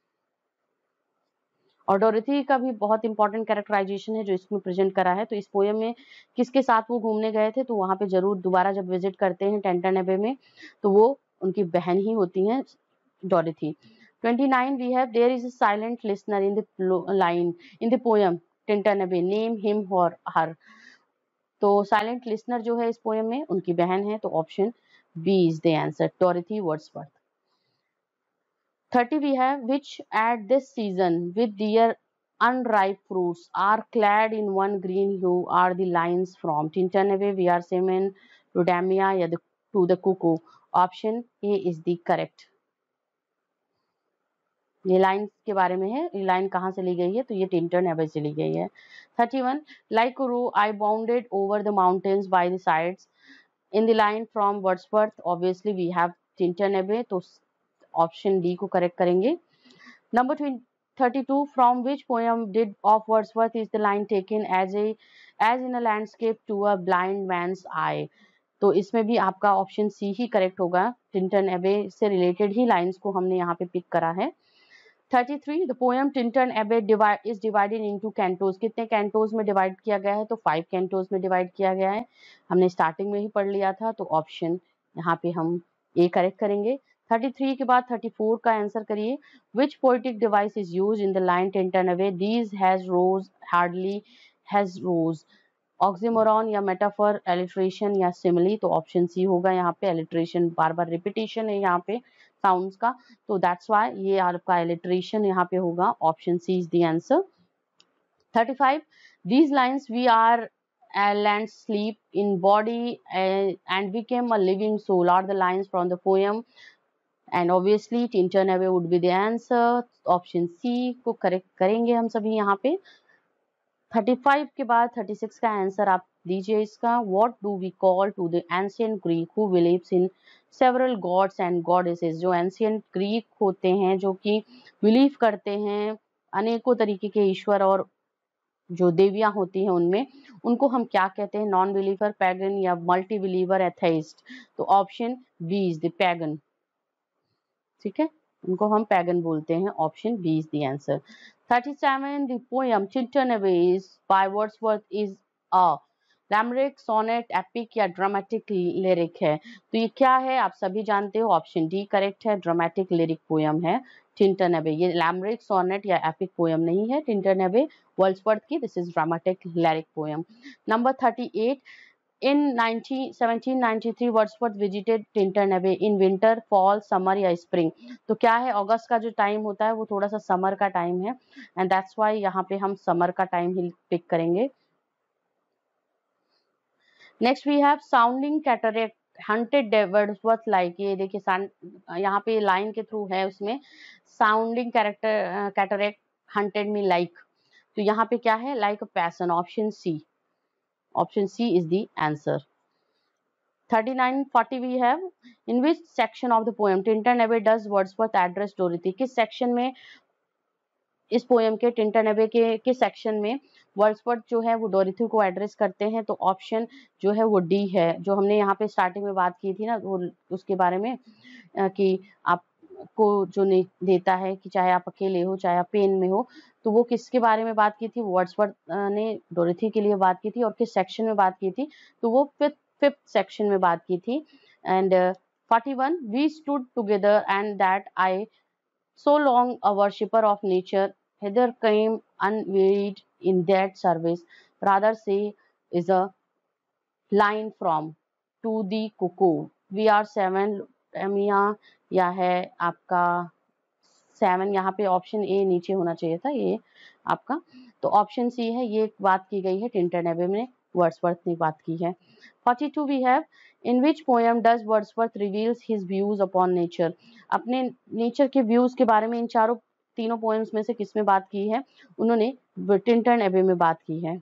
और डोरेथी का भी बहुत इंपॉर्टेंट कैरेक्टराइजेशन है जो इसमें प्रेजेंट करा है। तो इस पोएम में किसके साथ वो घूमने गए थे, तो वहां पे जरूर दोबारा जब विजिट करते हैं टिंटन एबे में तो वो उनकी बहन ही होती हैं, Dorothy. 29 we have, there is a silent listener in the line in the poem Tintin Abbey, name him or her। तो साइलेंट लिसनर जो है इस पोएम में उनकी बहन है, तो option B is the answer, Dorothy Wordsworth. 30 we have, which at this season with their unripe fruits are clad in one green hue are the lines from Tintin Abbey, VR7, Rudamia या to the cuckoo, option A is the correct। ये line के बारे में है, ये line कहाँ से ली गई है, तो ये टिंटन एबे से ली गई है। 31 like roe I bounded over the mountains by the sides, in the line from Wordsworth obviously we have Tintern Abbey, तो ऑप्शन डी को करेक्ट करेंगे। Number 32 from which poem did of Wordsworth is the line taken as in a landscape to a blind man's eye, तो इसमें भी आपका option C ही correct होगा, Tintern Abbey से रिलेटेड ही लाइन्स को हमने यहाँ पे पिक करा है। 33 the poem Tintin Abbey is divided into cantos, कितने कैंटोज में डिवाइड किया गया है, तो 5 कैंटोज में डिवाइड किया गया है, हमने स्टार्टिंग में ही पढ़ लिया था, तो ऑप्शन यहाँ पे हम ए करेक्ट करेंगे। 33 के बाद 34 का आंसर करिए, which poetic device is used in the line Tintin Abbey, these has rose, hardly has rose, oxymoron या मेटाफर, एलिट्रेशन या सिमिली, तो ऑप्शन सी होगा यहाँ पे, एलिट्रेशन बार बार रिपीटेशन है यहाँ पे साउंड्स का, तो दैट्स व्हाई ये आपका एलिट्रेशन यहाँ पे होगा, option C is the answer. 35 these lines we are land sleep in body and became a living soul are the lines from the poem and obviously Tintin Abbey would be the answer, option C को correct करेंगे हम सभी यहाँ पे। 35 के बाद 36 का answer आप दीजिए इसका, what do we call to the ancient Greek who believes in several gods and goddesses, जो एंशिएंट ग्रीक होते हैं जो कि बिलीव करते हैं अनेकों तरीके के ईश्वर और जो देवियां होती हैं उनमें, उनको हम क्या कहते हैं, नॉन बिलीवर, पैगन या मल्टी बिलीवर, एथेइस्ट, तो option B is the pagan, ठीक है, उनको हम पैगन बोलते हैं, option B is the answer. 37 the poem Tintin Abbey is by Wordsworth is a lameric, sonnet, epic या ड्रामेटिक लिरिक है, तो ये क्या है आप सभी जानते हो, ऑप्शन डी करेक्ट है, ड्रामेटिक लिरिक पोएम है टिंटन एबे, ये लैमरिक, सोनेट या एपिक पोएम नहीं है टिंटन एबे वर्ड्सवर्थ की, this is dramatic lyric poem. Number 38 In 1793 Wordsworth visited Tintin Abbey in winter, fall, summer या spring, तो क्या है, अगस्त का जो टाइम होता है वो थोड़ा सा समर का टाइम है एंड दैट्स व्हाई यहाँ पे हम समर का टाइम ही पिक करेंगे। Next we have sounding cataract haunted Wordsworth like, ये देखिए यहाँ पे लाइन के थ्रू है उसमें, sounding cataract haunted me like, तो यहाँ पे क्या है, like a passion, option C is the answer. 39-40 we have, in which section of the poem Tintin Abbey does Wordsworth address Dorothy, किस सेक्शन में इस पोएम के टिंटन एबे के किस सेक्शन में वर्ड्सवर्थ जो है वो डोरिथी को एड्रेस करते हैं, तो ऑप्शन जो है वो डी है, जो हमने यहाँ पे स्टार्टिंग में बात की थी ना वो उसके बारे में, कि आपको जो नहीं देता है कि चाहे आप अकेले हो चाहे आप पेन में हो, तो वो किसके बारे में बात की थी, वर्ड्सवर्थ ने डोरिथी के लिए बात की थी, और किस सेक्शन में बात की थी, तो वो फिफ्थ सेक्शन में बात की थी। And 41 we stood together and that I so long a worshipper of nature hither came unwearied in that service, rather say is a line from to the cuckoo, we are seven, या है आपका 7, यहाँ पे option ए नीचे होना चाहिए था ये आपका, तो ऑप्शन सी है, ये बात की गई है टिंटन एबे में, वर्ड्सवर्थ ने बात की है। 42 we have, in which poem does Wordsworth reveals his views upon nature, अपने नेचर के व्यूज के बारे में इन तीनों पोएम्स में से किसमें बात की है, उन्होंने टिंटन एबे में बात की है।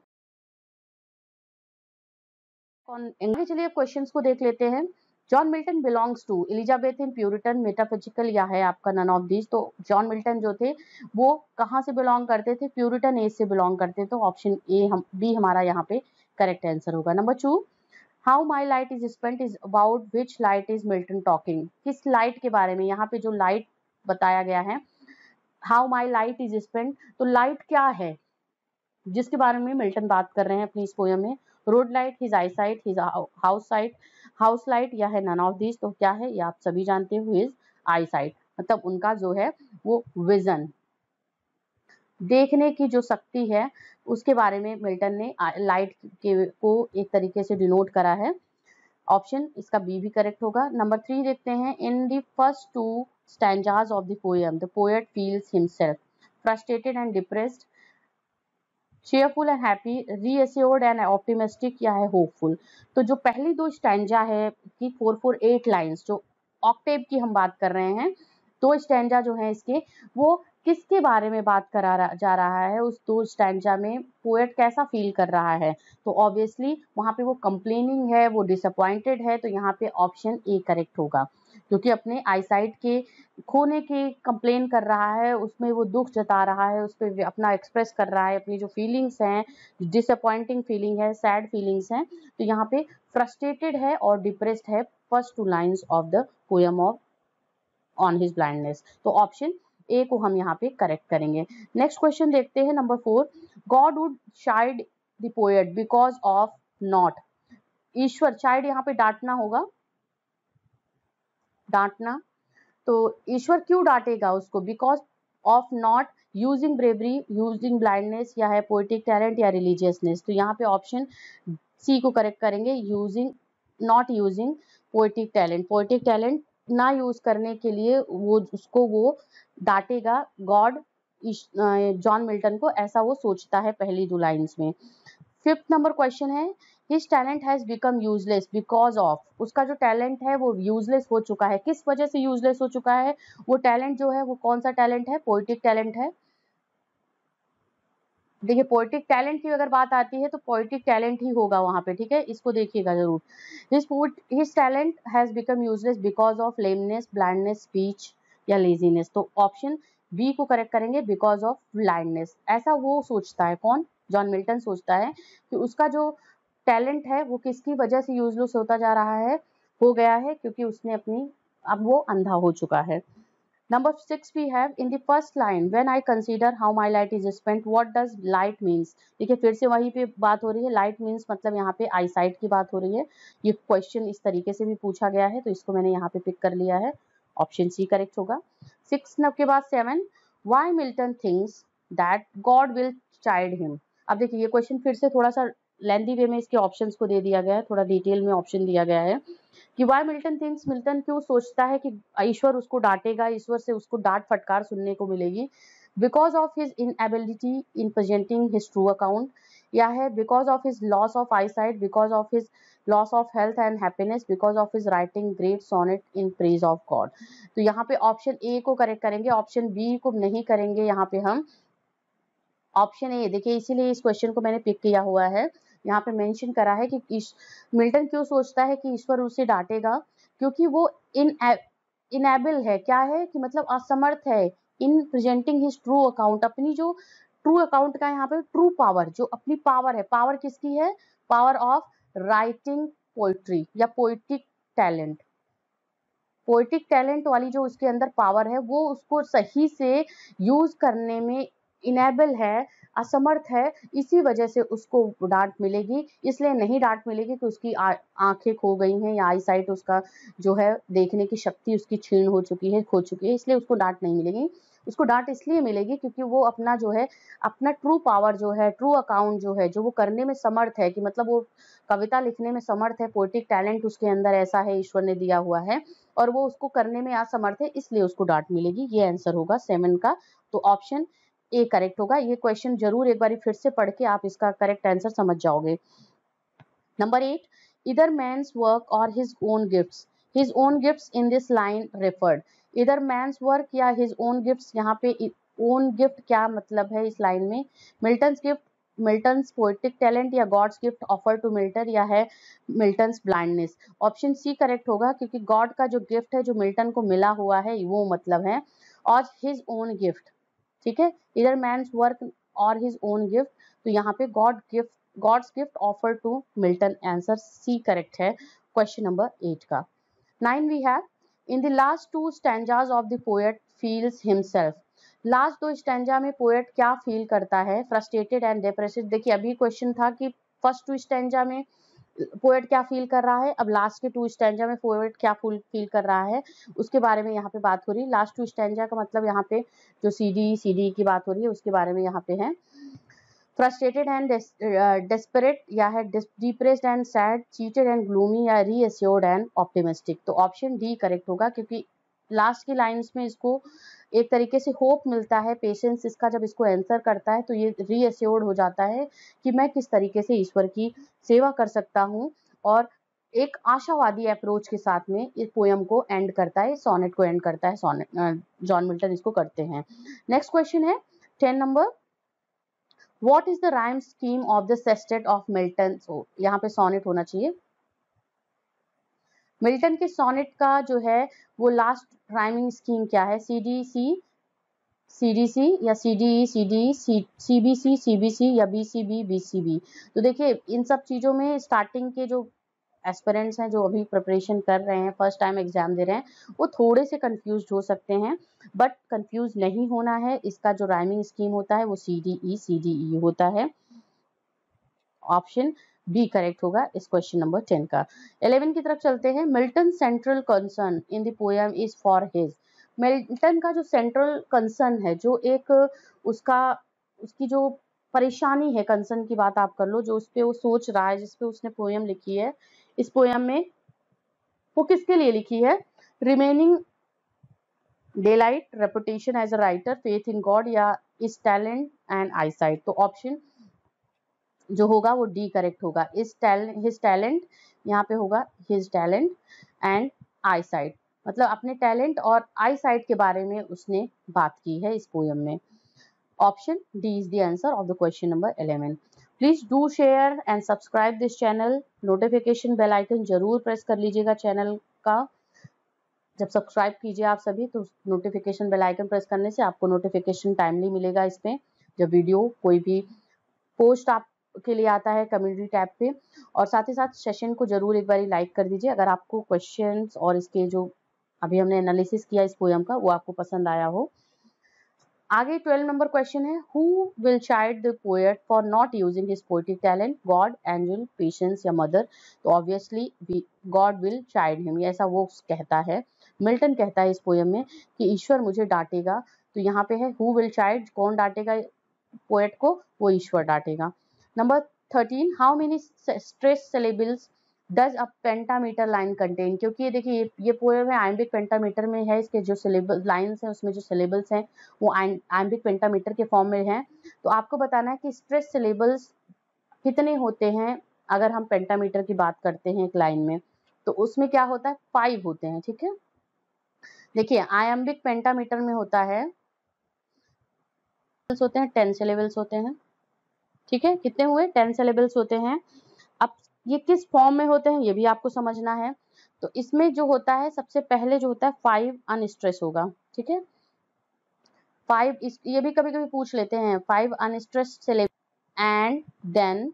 चलिए क्वेश्चंस को देख लेते हैं। John Milton belongs to Elizabethan, Puritan, metaphysical, या है आपका नन ऑफ दीज, तो जॉन मिल्टन जो थे वो कहाँ से बिलोंग करते थे, प्यूरिटन एज से बिलोंग करते थे, तो ऑप्शन ए बी हमारा यहाँ पे करेक्ट आंसर होगा। Number 2, how my light is spent is about which light is Milton talking, किस लाइट के बारे में, यहाँ पे जो लाइट बताया गया है, how my light is spent, तो लाइट क्या है जिसके बारे में मिल्टन बात कर रहे हैं अपनी इस पोएम में, road light, his eye sight, his house light, या है नन ऑफ दिस, तो क्या है ये आप सभी जानते हो, हिज आई साइट, मतलब उनका जो है वो विजन, देखने की जो शक्ति है उसके बारे में मिल्टन ने लाइट को एक तरीके से डिनोट करा है। ऑप्शन इसका बी भी करेक्ट होगा। नंबर 3 देखते हैं, in the first 2 stanzas of the poem the poet feels himself frustrated and depressed, cheerful and happy, reassured and optimistic, या है hopeful, तो जो पहली 2 स्टैंजा है कि 448 लाइंस, जो ऑक्टेव की हम बात कर रहे हैं, 2 स्टैंजा जो है इसके वो किसके बारे में बात करा जा रहा है, उस 2 स्टैंजा में पोएट कैसा फील कर रहा है, तो ऑब्वियसली वहां पे वो कंप्लेनिंग है, वो डिसअपॉइंटेड है, तो यहाँ पे ऑप्शन ए करेक्ट होगा, क्योंकि अपने आईसाइट के खोने की कंप्लेन कर रहा है, उसमें वो दुख जता रहा है, उस पर अपना एक्सप्रेस कर रहा है, अपनी जो फीलिंग्स हैं, डिसअपॉइंटिंग फीलिंग है, सैड फीलिंग्स हैं, तो यहाँ पे फ्रस्ट्रेटेड है और डिप्रेस्ड है, first 2 lines of the poem of on his blindness, तो ऑप्शन ए को हम यहाँ पे करेक्ट करेंगे। नेक्स्ट क्वेश्चन देखते हैं, number 4, God would chide the poet because of not, ईश्वर, चाइड यहाँ पे डांटना होगा, डांटना, तो ईश्वर क्यों डांटेगा उसको, because of not using bravery, using blindness, या है पोएटिक टैलेंट या रिलीजियसनेस, तो यहाँ पे ऑप्शन सी को करेक्ट करेंगे, using not using poetic talent ना यूज करने के लिए वो डांटेगा गॉड जॉन मिल्टन को, ऐसा वो सोचता है पहली 2 लाइन्स में। 5th नंबर क्वेश्चन है, his talent has become useless because of, उसका जो टैलेंट है वो यूजलेस हो चुका है, किस वजह से यूजलेस हो चुका है, वो टैलेंट जो है वो कौन सा टैलेंट है, पोएटिक टैलेंट है। देखिए पोएटिक टैलेंट की अगर बात आती है तो पोएटिक टैलेंट ही होगा वहां पे, ठीक है, इसको देखिएगा जरूर। His talent has become useless because of lameness, blindness, speech, या लेजीनेस, तो ऑप्शन बी को करेक्ट करेंगे, बिकॉज ऑफ ब्लाइंडनेस, ऐसा वो सोचता है, कौन, जॉन मिल्टन सोचता है कि उसका जो टैलेंट है वो किसकी वजह से यूजलेस होता जा रहा है, हो गया है क्योंकि उसने अपनी, अब वो अंधा हो चुका है। Number 6 we have, in the first line when I consider how my light is spent, what does light means, देखिए फिर से वहीं पे बात हो रही है, light means मतलब यहाँ पे आई साइट की बात हो रही है, ये क्वेश्चन इस तरीके से भी पूछा गया है तो इसको मैंने यहाँ पे पिक कर लिया है, ऑप्शन सी करेक्ट होगा। 6 के बाद 7, why Milton thinks that God will chide him, अब देखिए ये क्वेश्चन फिर से थोड़ा सा लेंदी वे में इसके ऑप्शंस को दे दिया गया है, थोड़ा डिटेल में ऑप्शन दिया गया है कि वाई मिल्टन थिंक्स, मिल्टन क्यों सोचता है कि ईश्वर उसको डांटेगा, ईश्वर से उसको डांट फटकार सुनने को मिलेगी, because of his inability in presenting his true account, या है because of his loss of eye sight, because of his loss of health and happiness because of his writing great sonnet in praise of God. तो यहाँ पे option A को correct करेंगे, option B को नहीं करेंगे। यहाँ पे हम ऑप्शन ए देखिए, इसीलिए इस क्वेश्चन को मैंने पिक किया हुआ है। यहाँ पे मेंशन करा है कि मिल्टन क्यों सोचता है कि ईश्वर उसे डांटेगा, क्योंकि वो इनेबल है, क्या है कि मतलब असमर्थ है in presenting his true account, अपनी जो ट्रू अकाउंट का यहाँ पे ट्रू पावर, जो अपनी पावर है, पावर किसकी है, पावर ऑफ राइटिंग पोइट्री या पोइटिक टैलेंट, पोइटिक टैलेंट वाली जो उसके अंदर पावर है वो उसको सही से यूज करने में इनेबल है, असमर्थ है, इसी वजह से उसको डांट मिलेगी। इसलिए नहीं डांट मिलेगी कि उसकी आंखें खो गई हैं या आई साइट उसका जो है देखने की शक्ति उसकी क्षीण हो चुकी है, खो चुकी है, इसलिए उसको डांट नहीं मिलेगी। उसको डांट इसलिए मिलेगी क्योंकि वो अपना जो है अपना ट्रू पावर जो है, ट्रू अकाउंट जो है, जो वो करने में समर्थ है, कि मतलब वो कविता लिखने में समर्थ है, पोएटिक टैलेंट उसके अंदर ऐसा है, ईश्वर ने दिया हुआ है, और वो उसको करने में असमर्थ है, इसलिए उसको डांट मिलेगी। ये आंसर होगा 7 का। तो ऑप्शन ए करेक्ट होगा। ये क्वेश्चन जरूर एक बार फिर से पढ़ के आप इसका करेक्ट आंसर समझ जाओगे। नंबर 8, इधर मैन्स वर्क और his own gifts, his own gifts in this line referred. इधर मैन्स वर्क या हिज ओन गिफ्ट्स, यहाँ पे ओन गिफ्ट क्या मतलब है इस लाइन में, Milton's gift, Milton's poetic talent, या God's gift offer to Milton, या है Milton's blindness. Option C correct होगा, क्योंकि गॉड का जो गिफ्ट है जो मिल्टन को मिला हुआ है वो मतलब है, और हिज ओन गिफ्ट, ठीक है, इधर मैन्स वर्क और हिज ओन गिफ्ट, तो यहाँ पे God's gift offer to Milton, answer C correct है क्वेश्चन नंबर 8 का। 9 we have, in the last 2 stanzas of the poet feels himself. Last 2 stanza में पोएट क्या फील करता है, फ्रस्ट्रेटेड एंड डिप्रेस्ड। देखिए अभी क्वेश्चन था कि फर्स्ट 2 स्टैंजा में पोएट क्या फील कर रहा है, अब लास्ट के 2 स्टैंजा में पोएट क्या फील कर रहा है उसके बारे में यहाँ पे बात हो रही है। लास्ट 2 स्टैंजा का मतलब यहाँ पे जो सीडी की बात हो रही है उसके बारे में यहाँ पे है। फ्रस्ट्रेटेड एंड डेस्परेट, या है depressed and sad, cheated and gloomy, या रीअश्योर्ड एंड ऑप्टिमिस्टिक। तो ऑप्शन डी करेक्ट होगा, क्योंकि लास्ट की लाइंस में इसको एक तरीके से होप मिलता है, पेशेंस इसका जब इसको आंसर करता है तो ये रीअश्योर्ड हो जाता है कि मैं किस तरीके से ईश्वर की सेवा कर सकता हूँ, और एक आशावादी अप्रोच के साथ में इस पोयम को एंड करता है, सोनेट को एंड करता है, सोनेट जॉन मिल्टन इसको करते हैं। नेक्स्ट क्वेश्चन है 10 number, What is the rhyme scheme of the sestet of Milton? So यहाँ पे सोनेट होना चाहिए। मिल्टन के सोनेट का जो है वो लास्ट राइमिंग स्कीम क्या है, सीडीसी, सीडीसी, या सीडीई, सीडीई, सीबीसी, सीबीसी, या बीसीबी, बीसीबी। तो देखिए इन सब चीजों में स्टार्टिंग के जो एस्पिरेंट्स हैं जो अभी प्रिपरेशन कर रहे हैं, फर्स्ट टाइम एग्जाम दे रहे हैं, वो थोड़े से कंफ्यूज हो सकते हैं, बट कंफ्यूज नहीं होना है। इसका जो राइमिंग स्कीम होता है वो सीडीई होता है। ऑप्शन बी करेक्ट होगा इस क्वेश्चन नंबर 10 का। 11 की तरफ चलते हैं। Milton central concern in the poem is for his. Milton का जो सेंट्रल कंसर्न है, जो एक उसकी जो परेशानी है, कंसर्न की बात आप कर लो, जो उस पे वो सोच रहा है, जिस पे उसने पोएम लिखी है, इस पोएम में वो किसके लिए लिखी है, remaining delight, reputation as a writer, faith in God, या इज टैलेंट एंड आईसाइट। तो ऑप्शन जो होगा वो डी करेक्ट होगा, हिज टैलेंट, यहाँ पे होगा हिज टैलेंट एंड आईसाइट, मतलब अपने टैलेंट और आईसाइट के बारे में उसने बात की है इस पोएम में। Option D is the answer of the question number 11। Please do share and subscribe this channel. Notification bell icon जरूर प्रेस कर लीजिएगा चैनल का। जब सब्सक्राइब कीजिए आप सभी तो नोटिफिकेशन बेल आइकन प्रेस करने से आपको नोटिफिकेशन टाइमली मिलेगा इस पे, जब वीडियो कोई भी पोस्ट आप के लिए आता है कम्युनिटी टैब पे। और साथ ही साथ सेशन को जरूर एक बार लाइक कर दीजिए अगर आपको क्वेश्चंस और इसके जो अभी हमने एनालिसिस किया इस पोएम का वो आपको पसंद आया हो। आगे 12 नंबर क्वेश्चन है, who will chide the poet for not using his poetic talent, God, angel, patience, या मदर। तो obviously God will chide him, ऐसा वो कहता है, मिल्टन कहता है इस पोएम में कि ईश्वर मुझे डांटेगा। तो यहाँ पे है हु विल चाइड, कौन डांटेगा पोएट को, वो ईश्वर डांटेगा। Number 13, how many stress syllables does a pentameter line contain. क्योंकि ये देखिए ये पोएम है आइम्बिक पेंटामीटर में है, इसके जो सिलेबल लाइन्स हैं उसमें जो सिलेबल्स हैं वो आइम्बिक पेंटामीटर के फॉर्म में हैं। तो आपको बताना है कि स्ट्रेस सिलेबल्स कितने होते हैं अगर हम पेंटामीटर की बात करते हैं एक लाइन में, तो उसमें क्या होता है, 5 होते हैं, ठीक है। देखिए आयम्बिक पेंटामीटर में होता है, होते हैं 10 सिलेबल्स होते हैं, ठीक है। कितने हुए, 10 सिलेबल्स होते हैं। अब ये किस फॉर्म में होते हैं ये भी आपको समझना है। तो इसमें जो होता है सबसे पहले जो होता है 5 अनस्ट्रेस होगा, ठीक है। 5 ये भी कभी कभी पूछ लेते हैं, 5 unstress syllable and then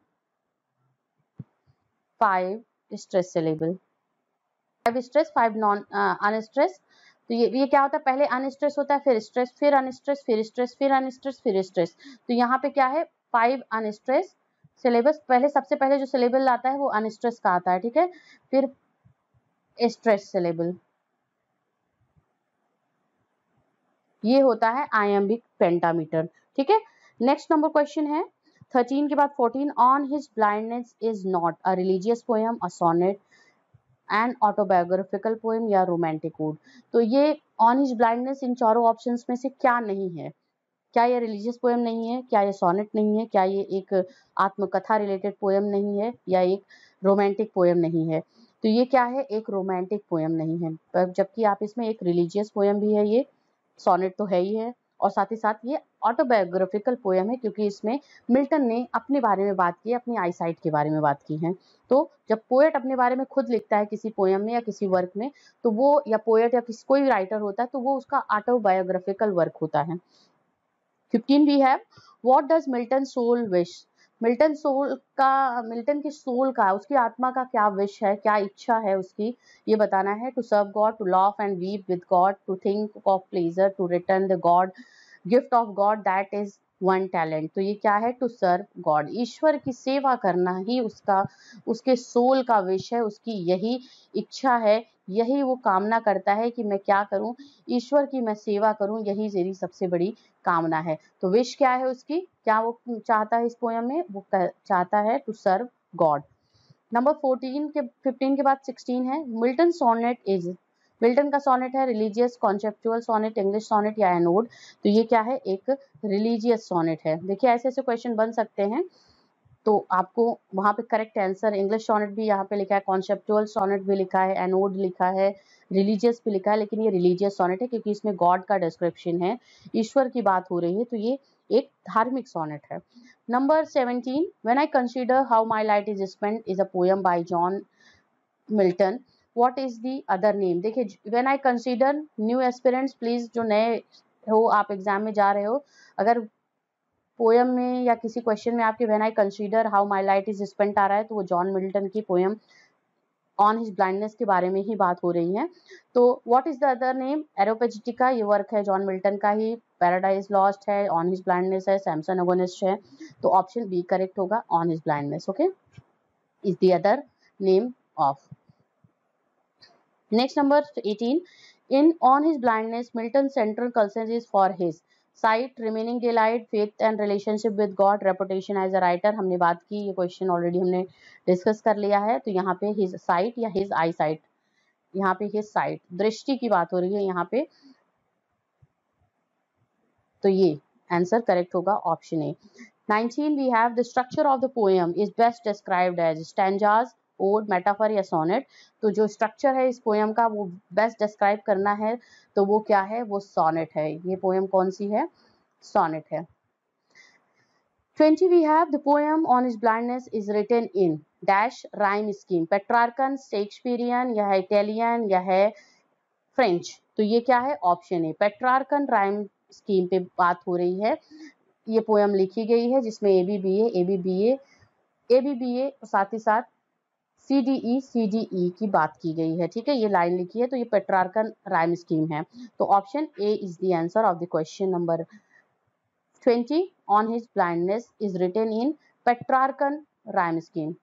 5 stress syllable, 5 stress 5 non unstress. तो ये क्या होता है, पहले अनस्ट्रेस होता है, फिर स्ट्रेस, फिर अनस्ट्रेस, फिर स्ट्रेस, फिर अनस्ट्रेस, फिर स्ट्रेस। तो यहाँ पे क्या है, 5 अनस्ट्रेस सिलेबस, पहले सबसे पहले जो सिलेबल आता है वो अनस्ट्रेस का आता है, ठीक है। फिर स्ट्रेस सिलेबल, ये होता है आयम्बिक पेंटामीटर, ठीक है। नेक्स्ट नंबर क्वेश्चन है 13 के बाद 14, on his blindness is not a religious poem, a sonnet, and autobiographical poem या रोमांटिक ओड। तो ये ऑन हिज ब्लाइंडनेस इन चारों ऑप्शंस में से क्या नहीं है, क्या ये रिलीजियस पोएम नहीं है, क्या ये सोनेट नहीं है, क्या ये एक आत्मकथा रिलेटेड पोएम नहीं है, या एक रोमांटिक पोएम नहीं है। तो ये क्या है, एक रोमांटिक पोएम नहीं है, जबकि आप इसमें एक रिलीजियस पोएम भी है, ये सोनेट तो है ही है, और साथ ही साथ ये ऑटोबायोग्राफिकल पोएम है, क्योंकि इसमें मिल्टन ने अपने बारे में बात की है, अपनी आईसाइट के बारे में बात की है। तो जब पोएट अपने बारे में खुद लिखता है किसी पोएम में या किसी वर्क में, तो वो, या पोएट या किसी कोई राइटर होता है, तो वो उसका ऑटोबायोग्राफिकल वर्क होता है। 15 we have, what does Milton soul wish. Milton की सोल का, उसकी आत्मा का क्या विश है, क्या इच्छा है उसकी, ये बताना है। To serve God, to laugh and weep with God, to think of pleasure, to return the God gift of God that is one talent. तो ये क्या है, टू सर्व गॉड, ईश्वर की सेवा करना ही उसके सोल का विश है, उसकी यही इच्छा है, यही वो कामना करता है कि मैं क्या करूं, ईश्वर की मैं सेवा करूं, यही मेरी सबसे बड़ी कामना है। तो विश क्या है उसकी, क्या वो चाहता है इस पोएम में, वो चाहता है टू सर्व गॉड। नंबर 15 के बाद 16 है, मिल्टन सोनेट इज, मिल्टन का सोनेट है religious, conceptual sonnet, English sonnet या एनोड। तो ये क्या है, एक रिलीजियस सोनेट है। देखिए ऐसे ऐसे क्वेश्चन बन सकते हैं, तो आपको वहां पे करेक्ट आंसर, इंग्लिश सोनेट भी यहाँ पे लिखा है, कॉन्सेप्चुअल सोनेट भी लिखा है, एनोड लिखा है, रिलीजियस भी लिखा है, लेकिन ये रिलीजियस सोनेट है क्योंकि इसमें गॉड का डिस्क्रिप्शन है, ईश्वर की बात हो रही है, तो ये एक धार्मिक सोनेट है। Number 17, when I consider how my light is spent is a poem by John Milton, what is the other name. देखिए when I consider, new aspirants please, जो नए हो आप एग्जाम में जा रहे हो, अगर पोएम में या किसी क्वेश्चन में आपके when I consider how my light is spent आ रहा है, तो वो जॉन मिल्टन की पोएम ऑन हिज ब्लाइंडनेस के बारे में ही बात हो रही है। तो what is the other name, Areopagitica, ये वर्क है जॉन मिल्टन का ही, पैराडाइज लॉस्ट है, ऑन हिज ब्लाइंडनेस है, सैमसन अगोनिस्ट है। तो ऑप्शन बी करेक्ट होगा, on his blindness, okay, is the other name of. Next number 18, in on his blindness Milton central concern is for his sight, remaining delight, faith and relationship with God, reputation as a writer, हमने बात की, ये question already हमने discuss कर लिया है। तो यहाँ पे हिज साइट या हिज आई साइट, यहाँ पे हिज साइट, दृष्टि की बात हो रही है यहाँ पे, तो ये आंसर करेक्ट होगा, option A. 19 we have, the structure of the poem is best described as stanzas, ode, metaphor या सोनेट। तो जो स्ट्रक्चर है इस पोएम का वो बेस्ट डिस्क्राइब करना है, तो वो क्या है, वो सोनेट है। ये पोएम कौन सी है, सोनेट है। 20 we have, the poem on his blindness is written in dash rhyme scheme, Petrarchan, Shakespearean या है इटालियन या है फ्रेंच। तो ये क्या है, option A, Petrarchan rhyme scheme पे बात हो रही है। ये पोएम लिखी गई है जिसमें एबीबीए साथ ही साथ सीडीई की बात की गई है, ठीक है, ये लाइन लिखी है, तो ये पेट्रार्कन राइम स्कीम है। तो option A is the answer of the question number 20, on his blindness is written in Petrarchan rhyme scheme.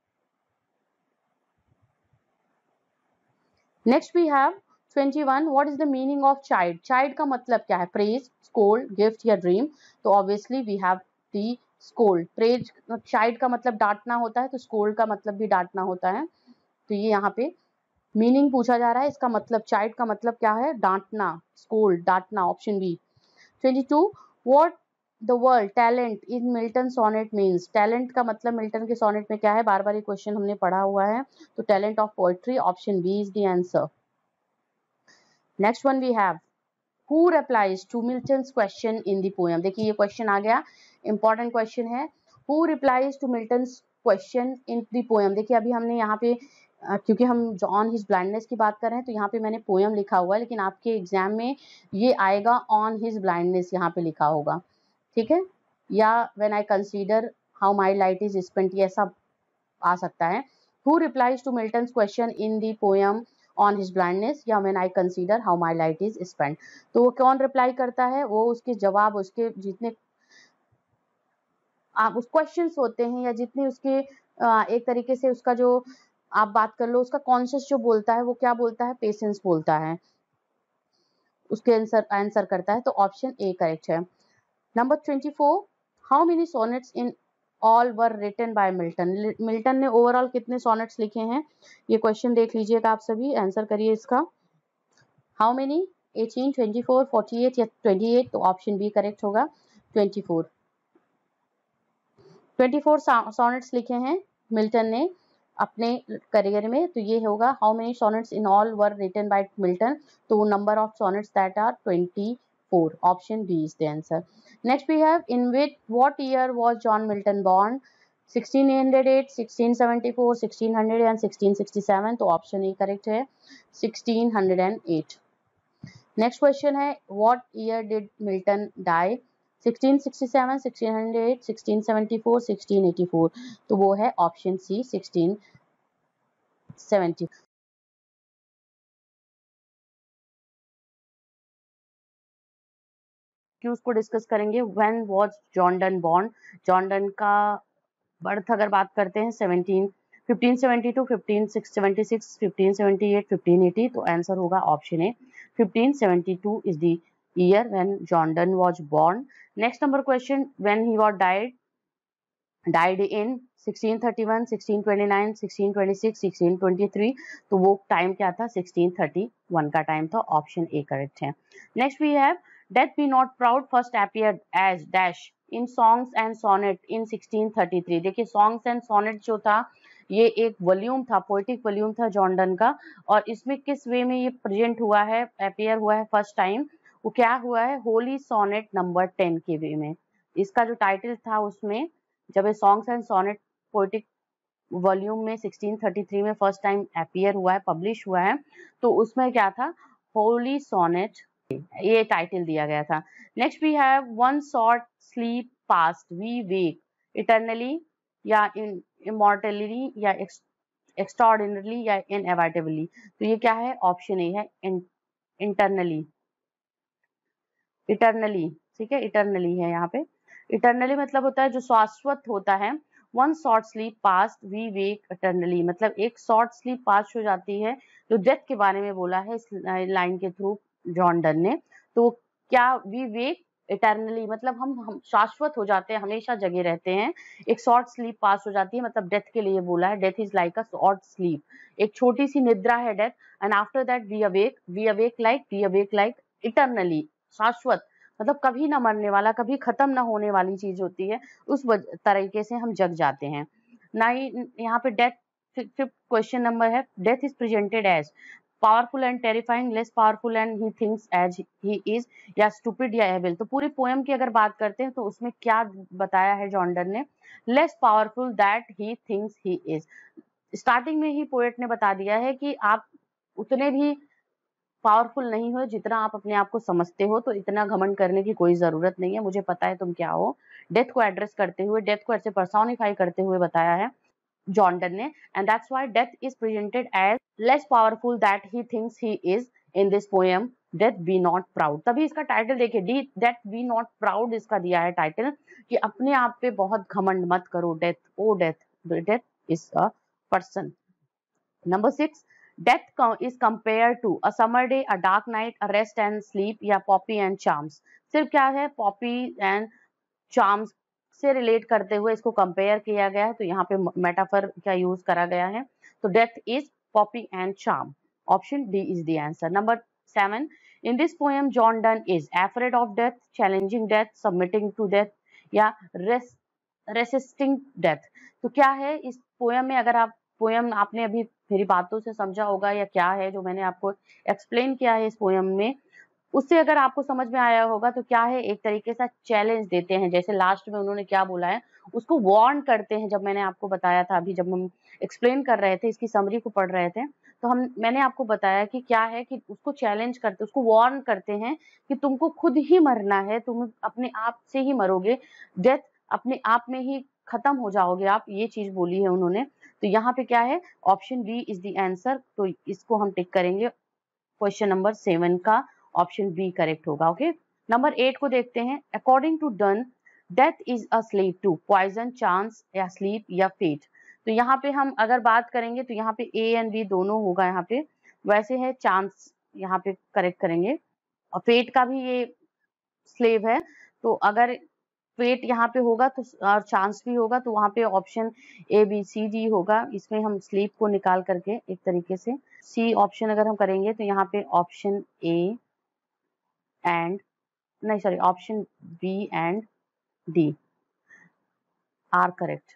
Next we have 21, what is the meaning of chide? Chide का मतलब क्या है, praise, scold, gift या dream। तो obviously we have the scold, praise, chide का मतलब डांटना होता है, तो scold का मतलब भी डांटना होता है। तो ये यहाँ पे मीनिंग पूछा जा रहा है, इसका मतलब चाइड का मतलब क्या है, डांटना, स्कोल्ड, डांटना, option B. 22, what the word talent in Milton sonnet means, talent का मतलब मिल्टन के सोनेट में क्या है, बार बार ये क्वेश्चन हमने पढ़ा हुआ है, तो talent of poetry, option B is the answer. Next one we have who replies to Milton's question in the poem. देखिए ये क्वेश्चन आ गया, इंपॉर्टेंट क्वेश्चन है, who replies to Milton's question in the poem. देखिए अभी हमने यहाँ पे क्योंकि हम ऑन हिज ब्लाइंडनेस की बात कर रहे हैं तो यहाँ पे मैंने पोएम लिखा हुआ है, लेकिन आपके एग्जाम में ये आएगा ऑन हिज ब्लाइंडनेस, यहाँ पे लिखा होगा, ठीक है, या when I consider how my light is spent, ये ऐसा आ सकता है। Who replies to Milton's question in the poem on his blindness, या when I consider how my light is spent. तो वो कौन रिप्लाई करता है, वो उसके जवाब, उसके जितने आप उस क्वेश्चंस होते हैं या जितने उसके एक तरीके से उसका जो आप बात कर लो, उसका कॉन्शियस जो बोलता है वो क्या बोलता है, पेशेंस बोलता है, उसके आंसर करता है, तो ऑप्शन ए करेक्ट है। Number 24, how many sonnets in all were written by Milton. Milton ने ओवरऑल कितने सोनेट्स लिखे हैं, ये क्वेश्चन देख लीजिएगा आप सभी, आंसर करिए इसका। हाउ मेनी, 18, 24, 48 या 28, तो ऑप्शन बी करेक्ट होगा, 24। 24 सोनेट्स लिखे हैं मिल्टन ने अपने करियर में, तो ये होगा how many sonnets in all were written by Milton, तो number of sonnets that are 24, option B is the answer. Next we have in which what year was John Milton born, 1608, 1674, 1600 and 1667, तो option A correct है, 1608। Next question है what year did Milton die, 1667, 1608, 1674, 1684, तो वो है option C 1670। Qs को discuss करेंगे। When was John Donne born, John Donne का birth अगर बात करते हैं 1572, 1576, 1578, 1580, तो आंसर होगा option A 1572 is the year when John Donne was born. Next number question, when he was died in 1631, 1629, 1626, 1623, तो वो टाइम क्या था, 1631 का टाइम था, ऑप्शन ए करेक्ट है। Next we have death be not proud first appeared as dash in songs and sonnet in 1633। देखिए songs and sonnet जो था ये एक वॉल्यूम था, पोएटिक वॉल्यूम था जॉन डन का, और इसमें किस वे में ये प्रेजेंट हुआ है, अपीयर हुआ है फर्स्ट टाइम, वो क्या हुआ है, होली सोनेट नंबर 10 के वे में। इसका जो टाइटल था उसमें, जब ये songs and sonnet poetic volume में 1633 में फर्स्ट टाइम अपीयर हुआ है, पब्लिश हुआ है, तो उसमें क्या था, होली सोनेट, ये टाइटल दिया गया था। Next we have one short sleep past we wake eternally या इमॉर्टली या एक्स्ट्राऑर्डिनरली या इनएविटेबली, तो ये क्या है, ऑप्शन ए है इंटरनली, इटर्नली, ठीक है, इटर्नली है यहाँ पे। इटर्नली मतलब होता है जो शाश्वत होता है, one short sleep past we wake eternally, मतलब एक शॉर्ट स्लीप पास्ट हो जाती है, जो डेथ के बारे में बोला है इस लाइन के थ्रू जॉन डन ने, तो क्या वी वेक इटर्नली मतलब हम शाश्वत हो जाते हैं, हमेशा जगे रहते हैं, एक शॉर्ट स्लीप पास हो जाती है, मतलब डेथ के लिए बोला है, death is like a short sleep, एक छोटी सी निद्रा है death, and after that we awake like eternally, शाश्वत, मतलब कभी ना मरने वाला, कभी खत्म ना होने वाली चीज होती है, उस तरीके से हम जग जाते हैं। ना यहाँ पे डेथ, फिफ्थ क्वेश्चन नंबर है, death is presented as powerful and terrifying, less powerful and he thinks as he is, या स्टूपिड या एबल। तो पूरी पोएम की अगर बात करते हैं तो उसमें क्या बताया है जॉन डन ने, less powerful that he thinks he is. Starting में ही पोएट ने बता दिया है कि आप उतने भी पावरफुल नहीं हो जितना आप अपने आप को समझते हो, तो इतना घमंड करने की कोई जरूरत नहीं है, मुझे पता है तुम क्या हो। डेथ को एड्रेस करते हुए, डेथ को ऐसे पर्सोनिफाई करते हुए बताया है जॉन डन ने, and that's why death is presented as less powerful that he thinks he is in this poem death be not proud. तभी इसका टाइटल देखिए, the death be not proud इसका दिया है टाइटल, कि अपने आप पे बहुत घमंड मत करो, death o death is a person. Number 6, death is compared to a summer day, a dark night, a rest and sleep, या poppy and charms। सिर्फ क्या है, poppy and charms से रिलेट करते हुए इसको कंपेयर किया गया है, तो यहाँ पे मेटाफर का यूज करा गया है, तो death is poppy and charm, option D is the answer. Number 7. In this poem, John Donne is afraid of death, challenging death, submitting to death या resisting death. तो क्या है इस पोयम में? अगर आप पोयम आपने अभी मेरी बातों से समझा होगा या क्या है जो मैंने आपको एक्सप्लेन किया है इस पोयम में, उससे अगर आपको समझ में आया होगा तो क्या है, एक तरीके से चैलेंज देते हैं। जैसे लास्ट में उन्होंने क्या बोला है, उसको वार्न करते हैं। जब मैंने आपको बताया था अभी, जब हम एक्सप्लेन कर रहे थे, इसकी समरी को पढ़ रहे थे, तो मैंने आपको बताया कि क्या है कि उसको चैलेंज करते, उसको वार्न करते हैं कि तुमको खुद ही मरना है, तुम अपने आप से ही मरोगे, डेथ अपने आप में ही खत्म हो जाओगे आप, ये चीज बोली है उन्होंने। तो यहाँ पे क्या है, option B is the answer. तो इसको हम टिक करेंगे, क्वेश्चन नंबर 7 का ऑप्शन बी करेक्ट होगा। ओके, नंबर 8 को देखते हैं। According to Donne, death is a slave to poison, chance या स्लीप या फेट। तो यहाँ पे हम अगर बात करेंगे तो यहाँ पे ए एंड बी दोनों होगा यहाँ पे। वैसे है चांस यहाँ पे करेक्ट करेंगे, और फेट का भी ये स्लेव है। तो अगर फेट यहाँ पे होगा तो और चांस भी होगा, तो वहां पे option A B C D होगा। इसमें हम स्लीप को निकाल करके एक तरीके से सी ऑप्शन अगर हम करेंगे तो यहाँ पे ऑप्शन ए एंड नहीं sorry option B and D are correct.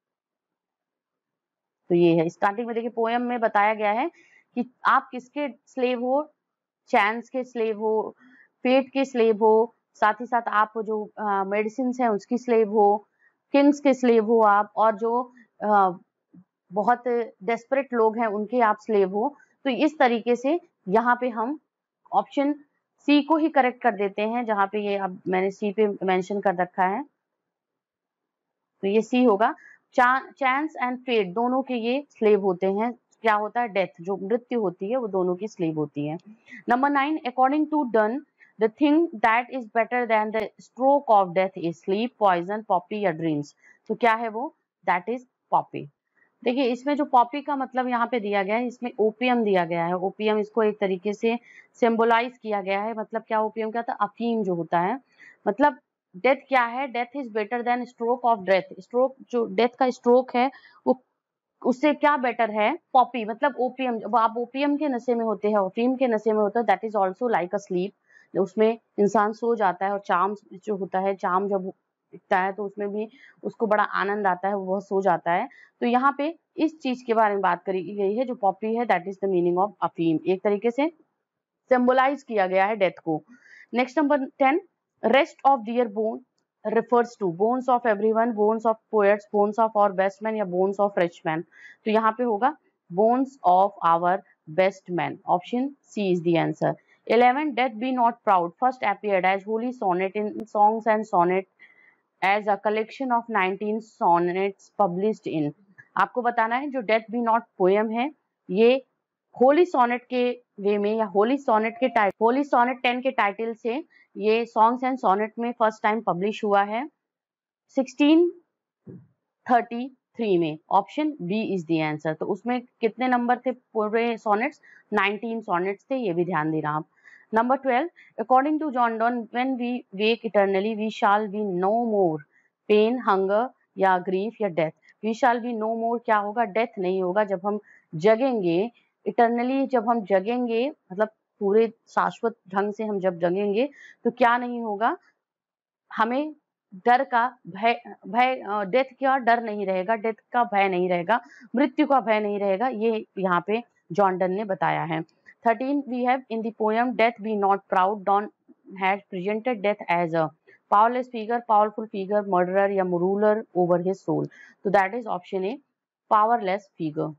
तो ये है, स्टार्टिंग में देखिए पोएम में बताया गया है कि आप किसके स्लेव हो, चांस के स्लेव हो, फेट के स्लेव हो, साथ ही साथ आप जो मेडिसिन है उसकी स्लेव हो, किंग्स के स्लेव हो आप, और जो बहुत डेस्परेट लोग हैं उनके आप स्लेव हो। तो इस तरीके से यहाँ पे हम ऑप्शन सी को ही करेक्ट कर देते हैं, जहाँ पे ये अब मैंने सी पे मेंशन कर रखा है। तो ये सी होगा। चांस एंड फेट दोनों के ये स्लेव होते हैं। क्या होता है, डेथ जो मृत्यु होती है वो दोनों की स्लेव होती है। Number 9, according to Donne, the thing that is better than the stroke of death is sleep, poison, poppy या ड्रीम्स। तो क्या है वो, दैट इज पॉपी। देखिए इसमें जो पॉपी का मतलब यहाँ पे दिया गया है, इसमें ओपियम दिया गया है। ओपियम इसको एक तरीके से सिंबलाइज किया गया है। मतलब क्या, ओपियम क्या था, अफीम जो होता है। मतलब डेथ क्या है, death is better than stroke of death. Stroke जो डेथ का स्ट्रोक है वो उससे क्या बेटर है, पॉपी मतलब ओपियम। जब आप ओपियम के नशे में होते हैं, ओपियम के नशे में होता है, that is also like a sleep. उसमें इंसान सो जाता है, और चाम जो होता है, चाम जब दिखता है तो उसमें भी उसको बड़ा आनंद आता है, वह सो जाता है। तो यहाँ पे इस चीज के बारे में बात करी गई है, जो पॉपी है, that is the meaning of अफीम। एक तरीके से सिंबलाइज किया गया है डेथ को। Next number 10, rest of dear bone refers to bones of everyone, bones of poets, bones of our best men या bones of rich men। तो यहाँ पे होगा bones of our best men, option C is the answer। 11, death be not proud first appeared as holy sonnet in songs and sonnet as a collection of 19 sonnets published in। आपको बताना है जो death be not poem है, ये Holi sonnet के वे में या Holi sonnet 10 के टाइटल से ये सॉन्ग्स एंड सोनेट में फर्स्ट टाइम पब्लिश हुआ है 1633 में। Option B is the answer. तो उसमें कितने नंबर थे पूरे सोनेट्स, 19 सोनेट्स थे, ये भी ध्यान देना आप। Number 12, according to John Donne, when we wake eternally we shall be no more pain, hunger या ग्रीफ या death. We shall be no more क्या होगा, डेथ नहीं होगा। जब हम जगेंगे इटर्नली, जब हम जगेंगे मतलब पूरे शाश्वत ढंग से हम जब जगेंगे तो क्या नहीं होगा, हमें डर का भय डेथ का डर नहीं रहेगा, डेथ का भय नहीं रहेगा, मृत्यु का भय नहीं रहेगा। ये यहाँ पे जॉन डन ने बताया है। 13, we have in the poem death be not proud, Donne has presented death as a powerless figure, powerful figure, murderer या रूलर ओवर हिज सोल। तो that is option A, powerless figure.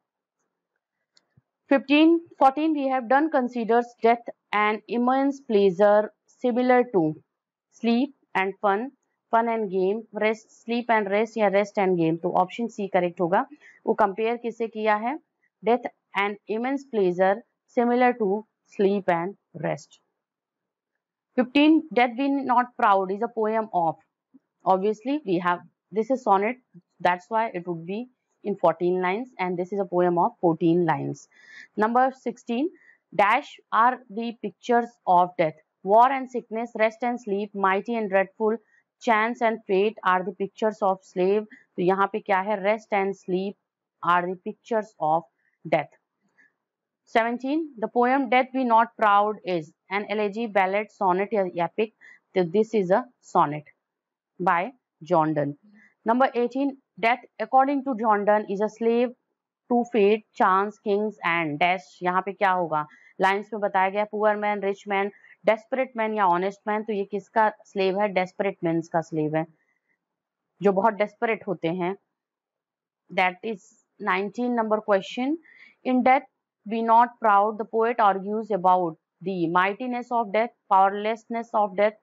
14, we have done considers death an immense pleasure similar to sleep and fun and game, rest, sleep and rest या rest and game। तो option C correct होगा। वो compare किससे किया है, death and immense pleasure similar to sleep and rest। 15, death be not proud is a poem of, obviously we have, this is sonnet, that's why it would be in 14 lines, and this is a poem of 14 lines। Number 16, dash are the pictures of death, war and sickness, rest and sleep, mighty and dreadful, chance and fate are the pictures of slave। तो यहाँ पे क्या है, rest and sleep are the pictures of death। 17. The poem Death Be Not Proud is an elegy, ballad, sonnet, or epic. So this is a sonnet by John Donne. Number 18. Death, according to John Donne, is a slave to fate, chance, kings and dash. यहाँ पे क्या होगा? Lines में बताया गया poor man, rich man, desperate man या honest man. तो ये किसका स्लेव है? डेस्परेट मैन का स्लेव है, जो बहुत डेस्परेट होते हैं. That is 19 number question. In Death Be Not Proud, the poet argues about the mightiness of death, powerlessness of death,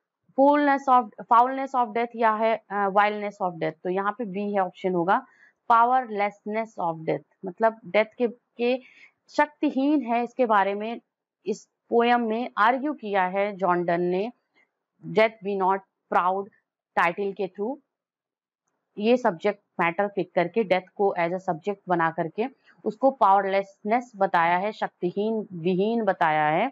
foulness of death या है vileness of death. तो यहाँ पे B है ऑप्शन होगा. पावरलेसनेस ऑफ डेथ मतलब death के शक्तिहीन है, इसके बारे में इस पोयम में आर्ग्यू किया है जॉन डन ने death be not proud title के थ्रू. ये सब्जेक्ट मैटर पिक करके डेथ को एज अ सब्जेक्ट बना करके उसको पावरलेसनेस बताया है, शक्तिहीन विहीन बताया है.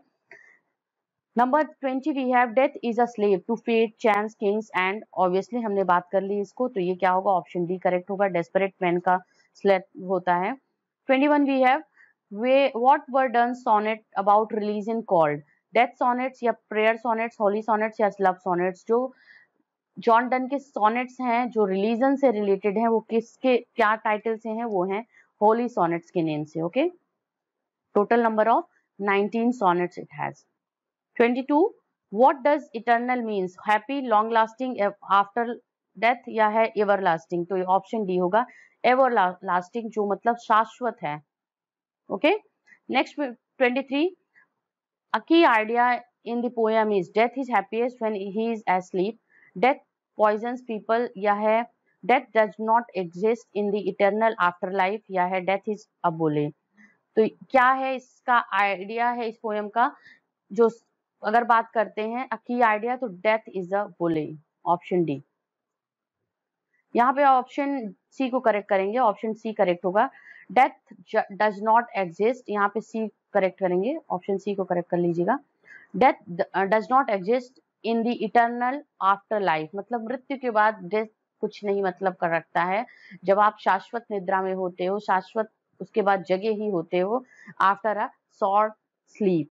Number 20 we have death is a slave to fate, chance, kings and. Obviously हमने बात कर ली इसको, तो ये क्या होगा? ऑप्शन डी करेक्ट होगा. डेस्परेट मैन का स्लेव होता है. 21 we have what were Donne sonnet about religion called. Death sonnets या प्रेयर सोनेट्स, होली सोनेट्स या लव सोनेट्स. जो जॉन डन के सोनेट्स हैं जो रिलीजन से रिलेटेड हैं, वो किसके क्या टाइटल से हैं? वो हैं होली सोनेट्स के नेम से. Okay, total number of 19 sonnets it has. 22. What does eternal means? Happy, long lasting, after death या है everlasting. तो ऑप्शन डी होगा everlasting, जो मतलब शाश्वत है. Okay, next 23. A key idea in the poem is death is happiest when he is asleep. Death poisons people या है death does not exist in the eternal afterlife या है death is a bully. तो क्या है इसका idea है इस पोयम का? जो अगर बात करते हैं की आइडिया, तो death is a bully. Option D. यहाँ पे ऑप्शन सी को करेक्ट करेंगे. ऑप्शन सी करेक्ट होगा. डेथ डज नॉट एग्जिस्ट, यहाँ पे सी करेक्ट करेंगे. ऑप्शन सी को करेक्ट कर लीजिएगा. Death does not exist in the eternal afterlife, मतलब मृत्यु के बाद डेथ कुछ नहीं मतलब कर रखता है. जब आप शाश्वत निद्रा में होते हो, शाश्वत उसके बाद जगे ही होते हो आफ्टर अ शॉर्ट स्लीप.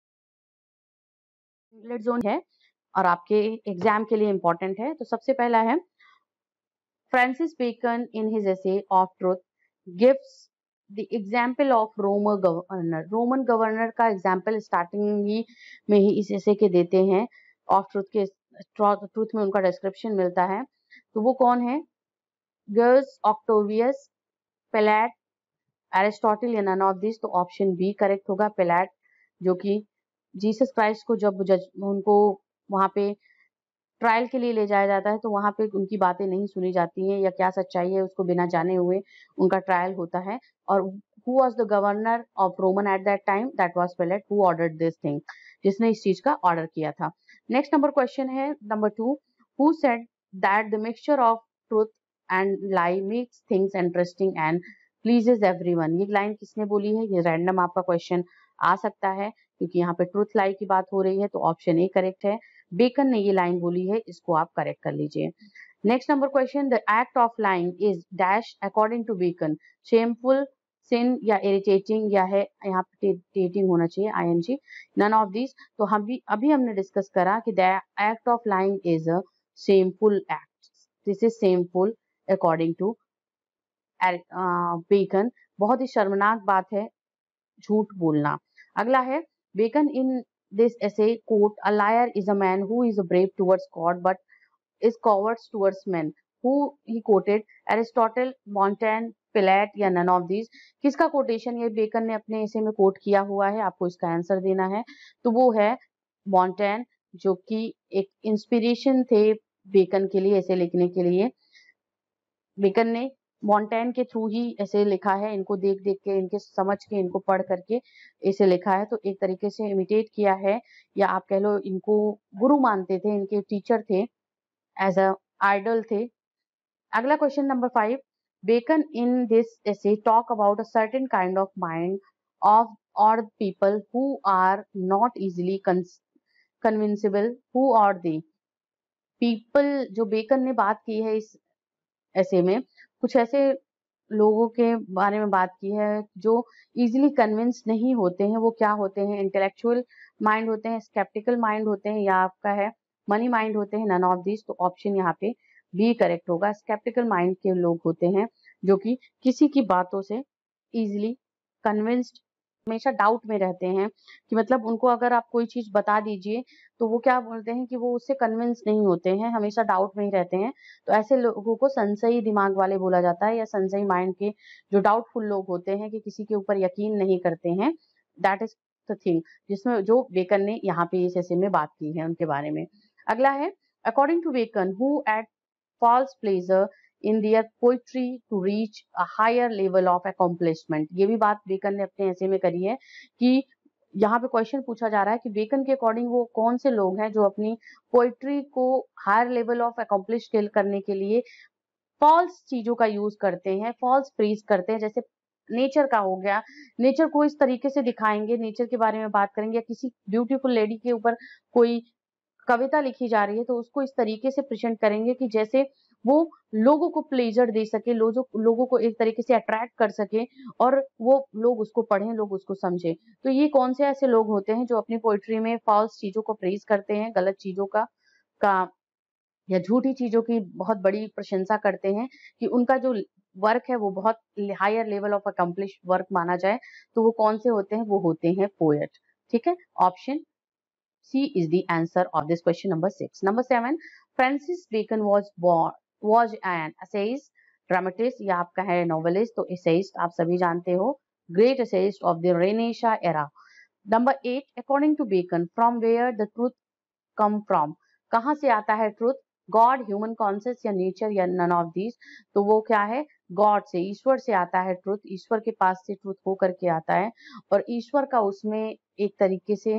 जोन है और आपके एग्जाम के लिए इंपॉर्टेंट है. तो सबसे पहला है Francis Bacon in his essay of truth gives the example of Roman governor. Roman governor का एग्जाम्पल स्टार्टिंग ही में ही इस एसे के देते हैं. ऑफ ट्रुथ में उनका डिस्क्रिप्शन मिलता है. तो वो कौन है? गैस, ऑक्टोवियस, पेलैट, एरिस्टोटल या नन ऑफ दिस. तो ऑप्शन बी करेक्ट होगा. पेलैट, जो कि जीसस क्राइस्ट को जब उनको वहां पे ट्रायल के लिए ले जाया जाता है, तो वहां पे उनकी बातें नहीं सुनी जाती हैं या क्या सच्चाई है उसको बिना जाने हुए उनका ट्रायल होता है. और who was the governor of Roman at that time? That was Pilate. Who ordered this thing? जिसने इस चीज का ऑर्डर किया था. नेक्स्ट नंबर क्वेश्चन है number 2. Who said that the mixture of truth and lie makes things interesting and pleases everyone. ये line किसने बोली है? ये रैंडम आपका क्वेश्चन आ सकता है क्योंकि यहाँ पे ट्रुथ लाई की बात हो रही है. तो ऑप्शन ए करेक्ट है. बेकन ने ये लाइन बोली है, इसको आप करेक्ट कर लीजिए. Next number question. The act of lying is dash according to Bacon. Shameful, sin या इरिटेटिंग या है यहाँ पे इरिटेटिंग होना चाहिए आईएनजी. None of this. तो हम भी अभी हमने डिस्कस करा कि the act of lying is a shameful act. This is shameful according to Bacon. बहुत ही शर्मनाक बात है झूठ बोलना. अगला है Bacon in this essay quote a liar is a man who is brave towards God but is cowards towards man. Who he quoted? Aristotle, Montaigne, Pilate या नन ऑफ दीज. किसका कोटेशन ये बेकन ने अपने ऐसे में coat किया हुआ है? आपको इसका आंसर देना है. तो वो है मॉन्टेन, जो कि एक इंस्पिरेशन थे बेकन के लिए ऐसे लिखने के लिए. बेकन ने मॉन्टेन के थ्रू ही ऐसे लिखा है. इनको देख देख के, इनके समझ के, इनको पढ़ करके इसे लिखा है. तो एक तरीके से इमिटेट किया है, या आप कह लो इनको गुरु मानते थे, इनके टीचर थे, एज अ आइडल थे. अगला question number 5. Bacon in this essay talk about a certain kind of mind of और people who are not easily convincible. Who are they? People जो बेकन ने बात की है इस ऐसे में, कुछ ऐसे लोगों के बारे में बात की है जो इजीली कन्विंस नहीं होते हैं, वो क्या होते हैं? इंटेलेक्चुअल माइंड होते हैं, स्केप्टिकल माइंड होते हैं, या आपका है मनी माइंड होते हैं, नन ऑफ दिस। तो ऑप्शन यहाँ पे बी करेक्ट होगा। स्केप्टिकल माइंड के लोग होते हैं जो कि किसी की बातों से इजीली कन्विंस्ड, हमेशा डाउट में रहते हैं कि मतलब उनको अगर आप कोई चीज बता दीजिए तो वो क्या बोलते हैं कि वो उससे कन्विंस नहीं होते हैं, हमेशा डाउट में ही रहते हैं। तो ऐसे लोगों को संशयी दिमाग वाले बोला जाता है, या संशयी माइंड के जो डाउटफुल लोग होते हैं कि किसी के ऊपर यकीन नहीं करते हैं। दैट इज द थिंग जिसमें जो बेकन ने यहाँ पे इस ऐसे में बात की है उनके बारे में। अगला है according to Bacon who at false pleasure in their poetry to reach a higher level of accomplishment। ये भी बात बेकन ने अपने ऐसे में करी है कि यहाँ पे क्वेश्चन पूछा जा रहा है कि बेकन के अकॉर्डिंग वो कौन से लोग हैं जो अपनी पोइट्री को हायर लेवल ऑफ अकॉम्प्लिश करने के लिए फॉल्स चीजों का यूज करते हैं, फॉल्स प्रीज करते हैं। जैसे नेचर का हो गया, नेचर को इस तरीके से दिखाएंगे, नेचर के बारे में बात करेंगे, या किसी ब्यूटीफुल लेडी के ऊपर कोई कविता लिखी जा रही है तो उसको इस तरीके से प्रेजेंट करेंगे कि जैसे वो लोगों को प्लेजर दे सके, लोगों को एक तरीके से अट्रैक्ट कर सके और वो लोग उसको पढ़ें, लोग उसको समझे। तो ये कौन से ऐसे लोग होते हैं जो अपनी पोइट्री में फॉल्स चीजों को प्रेज करते हैं, गलत चीजों का या झूठी चीजों की बहुत बड़ी प्रशंसा करते हैं कि उनका जो वर्क है वो बहुत higher level of accomplish work माना जाए। तो वो कौन से होते हैं? वो होते हैं पोएट। ठीक है, option C is the answer of this question number 6. Number 7, Francis Bacon was an essayist, dramatist या आपका है novelist। तो essayist आप सभी जानते हो, great essayist of the Renaissance era. Number 8, according to Bacon, from where the truth come from? कहाँ से आता है truth? God, human conscience या nature या none of these? तो वो क्या है? God से, ईश्वर से आता है truth, ईश्वर के पास से truth होकर के आता है और ईश्वर का उसमें एक तरीके से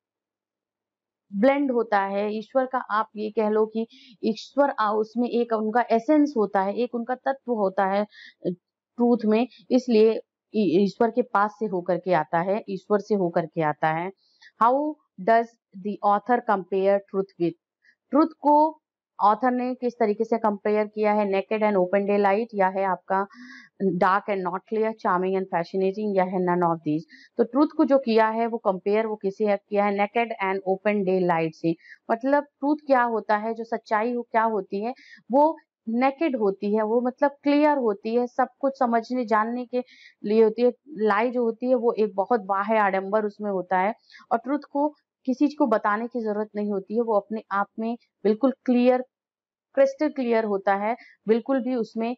ब्लेंड होता है। ईश्वर का आप ये कह लो कि ईश्वर उसमें एक उनका एसेंस होता है, एक उनका तत्व होता है ट्रूथ में, इसलिए ईश्वर के पास से होकर के आता है, ईश्वर से होकर के आता है। How does the author compare truth with? Truth को ऑथर ने किस तरीके से कंपेयर किया है? Naked and open daylight, या है आपका dark and not clear, charming and fascinating, या है नन ऑफ दीज। तो ट्रूथ को जो किया है वो कंपेयर वो किसे किया है? Naked and open daylight से। मतलब ट्रूथ क्या होता है, जो सच्चाई क्या होती है, वो नेकेड होती है, वो मतलब क्लियर होती है, सब कुछ समझने जानने के लिए होती है। लाई जो होती है वो एक बहुत बाह्य आडंबर उसमें होता है, और ट्रूथ को किसी चीज को बताने की जरूरत नहीं होती है, वो अपने आप में बिल्कुल क्लियर, क्रिस्टल क्लियर होता है, बिल्कुल भी उसमें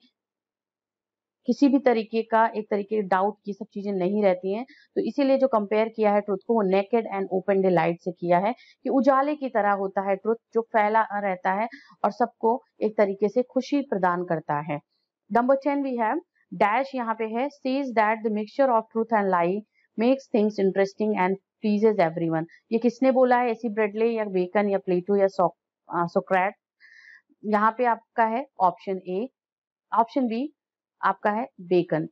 किसी भी तरीके का एक तरीके डाउट की सब चीजें नहीं रहती हैं। तो इसीलिए जो कंपेयर किया है ट्रुथ को, वो naked and open daylight से किया है कि उजाले की तरह होता है ट्रुथ, जो फैला रहता है और सबको एक तरीके से खुशी प्रदान करता है। नंबर 10 वी हैव डैश, यहाँ पे है says that the mixture of truth and lie makes things interesting and pleases everyone. ये किसने बोला है? एसी ब्रेडले या बेकन या प्लेटो या सोक्रेट? यहाँ पे आपका है ऑप्शन ए, ऑप्शन बी आपका है Bacon,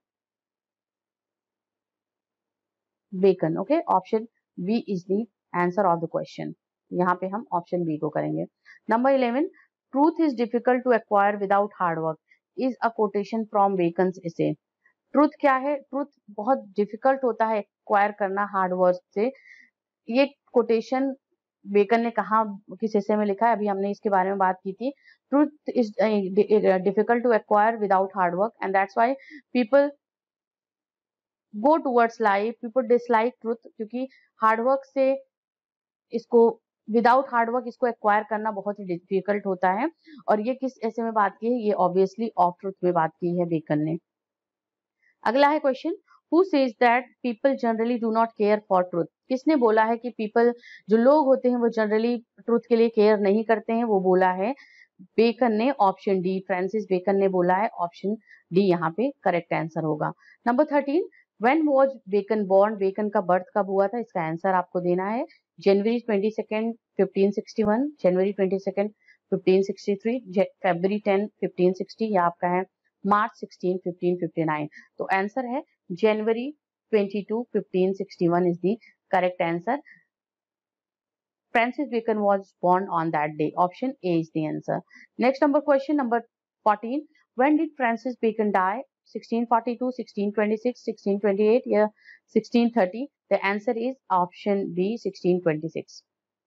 Bacon. Okay, option B is the answer of the question. यहाँ पे हम ऑप्शन बी को करेंगे। Number 11, truth is difficult to acquire without hard work is a quotation from Bacon's essay. Truth क्या है? Truth बहुत डिफिकल्ट होता है एक्वायर करना हार्ड वर्क से। ये कोटेशन बेकन ने कहा, किस हिस्से में लिखा है, अभी हमने इसके बारे में बात की थी। Truth is difficult to acquire without hard work and that's why people go towards lie, people dislike truth, क्योंकि हार्डवर्क से इसको, विदाउट हार्डवर्क इसको एक्वायर करना बहुत ही डिफिकल्ट होता है। और ये किस ऐसे में बात की है? ये ऑब्वियसली ऑफ ट्रूथ में बात की है बेकन ने। अगला है question, who says that people generally do not care for truth? किसने बोला है कि पीपल, जो लोग होते हैं वो जनरली ट्रूथ के लिए केयर नहीं करते हैं? वो बोला है बेकन ने, ऑप्शन डी, फ्रांसिस बेकन ने बोला है, ऑप्शन डी यहाँ पे करेक्ट आंसर होगा। Number 13, when was Bacon born? Bacon का बर्थ कब हुआ था? इसका आंसर आपको देना है जनवरी 22 1561, जनवरी 22 1563, फरवरी 10 1560, या आपका है मार्च 16 1559। तो आंसर है जनवरी 22 1561 is the correct answer. Francis Bacon was born on that day. Option A is the answer. Next number question number 14. When did Francis Bacon die? 1642, 1626, 1628 या 1630? The answer is option B 1626।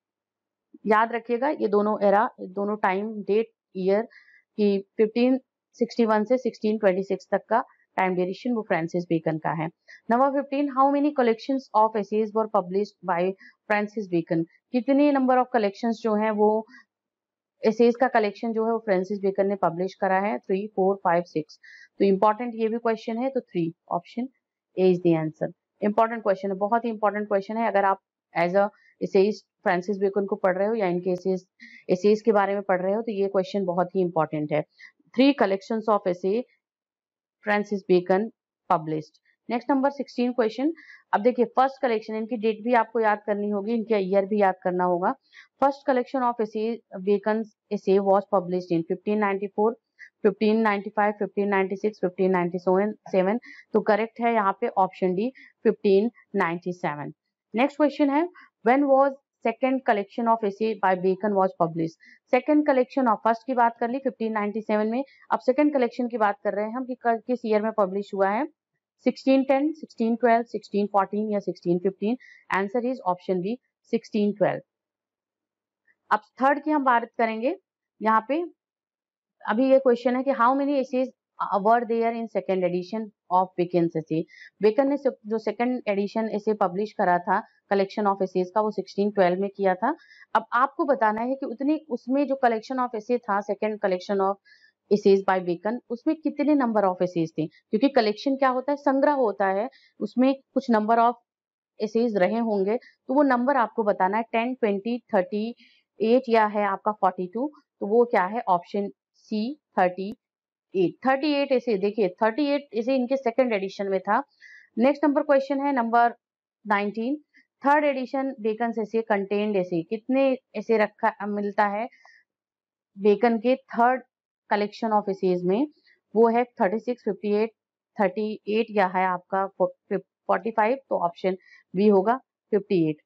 याद रखिएगा ये दोनों era, दोनों time, date, year की 1561 से 1626 तक का टाइम ड्यूरेशन वो फ्रांसिस बेकन का है। Number 15, how many collections of essays were published by Francis Bacon? कितने नंबर ऑफ कलेक्शंस जो हैं वो एसेज का कलेक्शन जो है वो फ्रांसिस बेकन ने पब्लिश करा है? 3, 4, 5, 6। तो इंपॉर्टेंट ये भी क्वेश्चन है, तो 3 option A is the answer. Important question है, बहुत ही इंपॉर्टेंट क्वेश्चन है। अगर आप as a essays Francis Bacon को पढ़ रहे हो या इनके एसेज के बारे में पढ़ रहे हो तो ये क्वेश्चन बहुत ही इंपॉर्टेंट है। 3 collections of essay Francis Bacon published. Next number 16 question. अब देखिए फर्स्ट कलेक्शन, इनकी डेट भी आपको याद करनी होगी, इनके ईयर भी याद करना होगा। First collection of essay Bacon essay was published in 1594, 1595, 1596, 1597। तो करेक्ट है यहाँ पे ऑप्शन डी 1597। नेक्स्ट क्वेश्चन है, when was second collection of essay by Bacon was published? Second collection of, first की बात कर ली 1597 में, अब सेकंड कलेक्शन की बात कर रहे हैं हम कि किस ईयर में पब्लिश हुआ है? 1610, 1612, 1614 या 1615? Answer is option B 1612। अब थर्ड की हम बात करेंगे यहाँ पे। अभी ये क्वेश्चन है कि how many essays were there in second edition of Bacon's essay? Bacon ने जो सेकंड एडिशन एसे पब्लिश करा था कलेक्शन ऑफ एसेज का, वो 1612 में किया था। अब आपको बताना है कि उतनी उसमें जो कलेक्शन ऑफ एसे था, second collection of essays by Bacon, उसमें कितने नंबर ऑफ एसेज थे? क्योंकि कलेक्शन क्या होता है, संग्रह होता है, उसमें कुछ नंबर ऑफ एसेज रहे होंगे, तो वो नंबर आपको बताना है। 10, 20, 38 या है आपका 42? तो वो क्या है? ऑप्शन सी 38। 38 ऐसे देखिए, 38 ऐसे इनके सेकंड एडिशन में था। नेक्स्ट नंबर क्वेश्चन है number 19, third edition Bacon essays contained essays कितने ऐसे रखा मिलता है बेकन के थर्ड कलेक्शन ऑफ एसेज में? वो है 36, 58, 38 या है आपका 45? तो ऑप्शन बी होगा 58।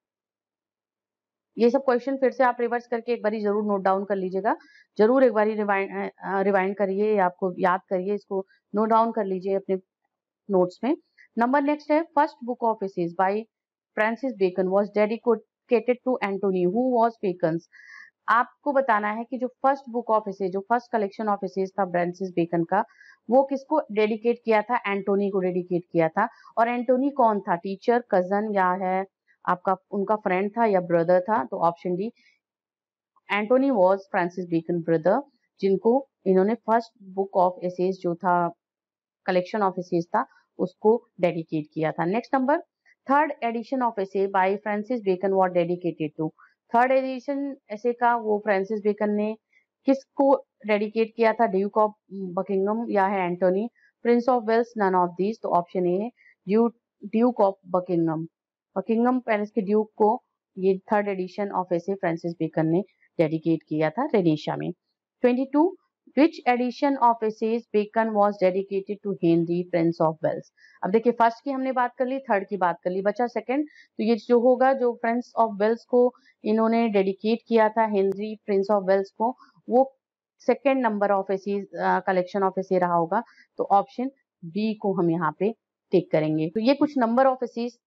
ये सब क्वेश्चन फिर से आप रिवर्स करके एक बारी जरूर नोट डाउन कर लीजिएगा, जरूर एक बारी रिवाइंड करिए, आपको याद करिए, इसको नोट डाउन कर लीजिए अपने नोट्स में। नंबर नेक्स्ट है, first book of essays by Francis Bacon was dedicated to Anthony, who was Bacon's? आपको बताना है कि जो फर्स्ट बुक ऑफ एसेज, जो फर्स्ट कलेक्शन ऑफ एसेज था फ्रांसिस बेकन का, वो किसको डेडिकेट किया था? एंटोनी को डेडिकेट किया था। और एंटोनी कौन था? टीचर, कजन या है आपका उनका फ्रेंड था या ब्रदर था? तो option D, Anthony was Francis Bacon brother, जिनको इन्होंने फर्स्ट बुक ऑफ एसेज जो था, कलेक्शन ऑफ एसेज था, उसको डेडिकेट किया था। Next number, third edition of essay by Francis Bacon was dedicated to? Third edition essay का वो फ्रांसिस बेकन ने किसको डेडिकेट किया था? ड्यूक ऑफ बकिंगम या है Anthony, prince of Wales? None of these. तो ऑप्शन ए है duke of Buckingham. Buckingham palace के ड्यूक को ये third edition of essay Francis Bacon ने डेडिकेट किया था रेनिशा में। 22, which edition of essays Bacon was dedicated to Henry Prince of Wales? अब देखिए फर्स्ट की हमने बात कर ली, थर्ड की बात कर ली, बचा सेकंड। तो ये जो होगा, जो प्रिंस ऑफ वेल्स को इन्होंने डेडिकेट किया था, हेनरी प्रिंस ऑफ वेल्स को, वो second number of essays collection of essay रहा होगा। तो ऑप्शन बी को हम यहाँ पे टिक करेंगे। तो ये कुछ नंबर ऑफ एसेज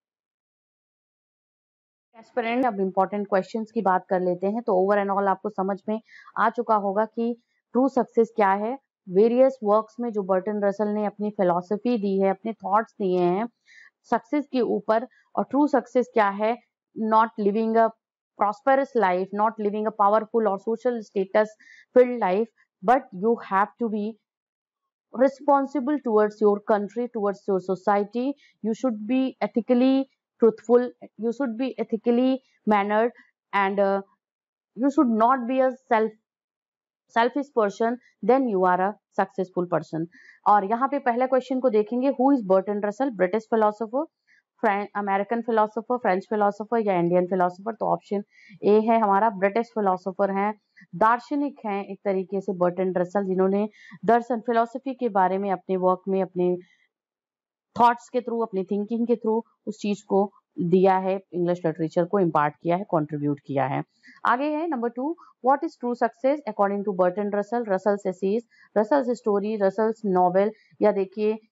एस्पिरेंट। अब इम्पोर्टेंट क्वेश्चंस की बात कर लेते हैं। तो ओवर एंड ऑल आपको समझ में आ चुका होगा कि ट्रू सक्सेस क्या है। वेरियस वर्क्स में जो बर्टन रसल ने अपनी फिलॉसफी दी है, अपने थॉट्स दिए हैं सक्सेस के ऊपर। और ट्रू सक्सेस क्या है? Not living a prosperous life, not living a powerful or social status filled life, but you have to be responsible towards your country, towards your society. You should be ethically truthful, you should be ethically mannered, and you should not be a selfish person, then you are a successful person. और यहाँ पे पहला question को देखेंगे, who is Burton Russell? British philosopher, American philosopher, French philosopher या Indian philosopher? तो option A है हमारा, ब्रिटिश फिलोसोफर हैं, दार्शनिक हैं एक तरीके से बर्टन रसल, जिन्होंने दर्शन फिलोसफी के बारे में अपने वर्क में, अपने थॉट्स के थ्रू, अपनी थिंकिंग के थ्रू उस चीज को दिया है, इंग्लिश लिटरेचर को इम्पार्ट किया है, कंट्रीब्यूट किया है। आगे है number 2, what is true success according to Burton Russell? Russell's essays, Russell's story, Russell's novel, या देखिए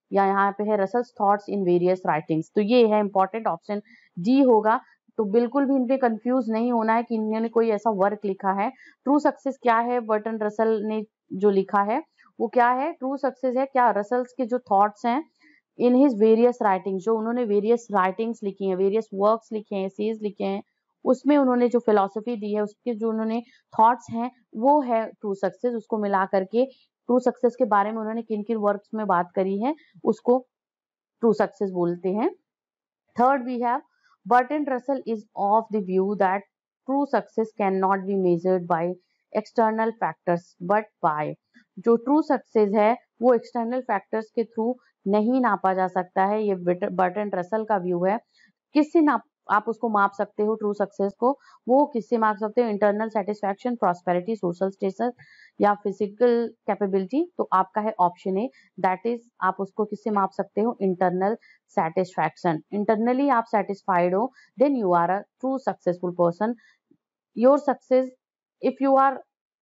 या यहाँ पे है Russell's thoughts in various writings. तो ये है इंपॉर्टेंट, ऑप्शन डी होगा। तो बिल्कुल भी इनपे कंफ्यूज नहीं होना है कि इन्होंने कोई ऐसा वर्क लिखा है। ट्रू सक्सेस क्या है, बर्टन रसल ने जो लिखा है वो क्या है, ट्रू सक्सेस है क्या रसल्स के जो थॉट्स हैं इन हिज वेरियस राइटिंग्स, जो उन्होंने वेरियस राइटिंग्स लिखी हैं, वेरियस वर्क्स लिखे हैं, एसेज लिखे हैं, उसमें उन्होंने जो फिलॉसफी दी है, उसके जो उन्होंने थॉट्स हैं, वो है ट्रू सक्सेस। उसको मिला करके ट्रू सक्सेस के बारे में उन्होंने किन किन वर्क्स में बात करी है, उसको ट्रू सक्सेस बोलते हैं। Third we have Burton Russell is of the view that true success can not be measured by external factors but by, जो ट्रू सक्सेस है वो एक्सटर्नल फैक्टर्स के थ्रू नहीं नापा जा सकता है। ये बर्टन रसल का व्यू है। किससे नाप आप उसको माप सकते हो ट्रू सक्सेस को, वो किससे माप सकते हो, internal satisfaction, prosperity, social status या फिजिकल कैपेबिलिटी। तो आपका है ऑप्शन ए, दैट इज आप उसको किससे माप सकते हो, इंटरनल सेटिस्फैक्शन। इंटरनली आप सेटिस्फाइड हो, then you are a true successful person. Your success, if you are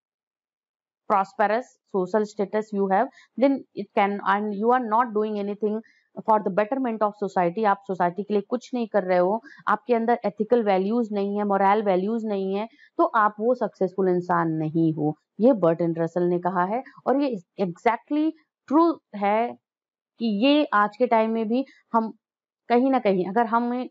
prosperous social status you have, then it can, and you are not doing anything for the betterment of society, आप society के लिए कुछ नहीं कर रहे हो, आपके अंदर एथिकल वैल्यूज नहीं है, मोरल वैल्यूज नहीं है, तो आप वो सक्सेसफुल इंसान नहीं हो। ये बर्टन रसल ने कहा है और ये एग्जैक्टली ट्रू है कि ये आज के टाइम में भी हम कहीं ना कहीं, अगर हमें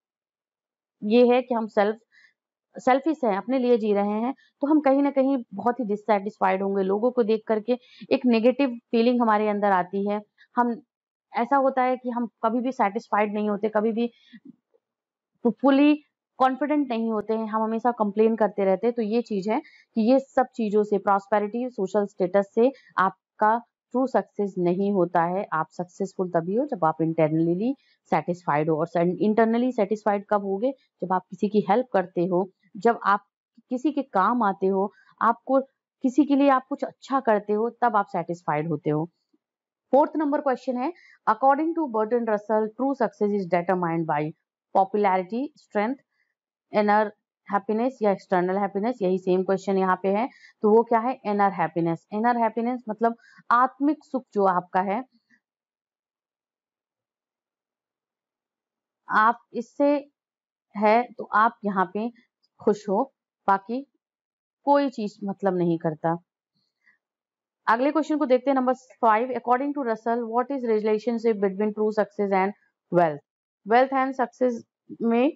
ये है कि हम सेल्फिश हैं, अपने लिए जी रहे हैं, तो हम कहीं न कहीं बहुत ही डिससैटिस्फाइड होंगे। लोगों को देख कर के एक नेगेटिव फीलिंग हमारे अंदर आती है। हम, ऐसा होता है कि हम कभी भी सैटिस्फाइड नहीं होते, कभी भी फुली कॉन्फिडेंट नहीं होते हैं, हम हमेशा कंप्लेन करते रहते हैं। तो ये चीज़ है कि ये सब चीज़ों से, प्रॉस्पेरिटी, सोशल स्टेटस से आपका ट्रू सक्सेस नहीं होता है। आप सक्सेसफुल तभी हो जब आप इंटरनली सैटिस्फाइड हो। और इंटरनली सैटिस्फाइड कब होगे, जब आप किसी की हेल्प करते हो, जब आप किसी के काम आते हो, आपको किसी के लिए आप कुछ अच्छा करते हो, तब आप सैटिस्फाइड होते हो। फोर्थ नंबर क्वेश्चन है, according to Burton Russell true success is determined by popularity, strength, inner happiness या एक्सटर्नल हैप्पीनेस। यही सेम क्वेश्चन यहाँ पे है। तो वो क्या है, इनर हैप्पीनेस। इनर हैप्पीनेस मतलब आत्मिक सुख जो आपका है, आप इससे है तो आप यहाँ पे खुश हो, बाकी कोई चीज मतलब नहीं करता। अगले क्वेश्चन को देखते हैं, number 5, according to Russell what is relationship between true success and wealth. Wealth and success में,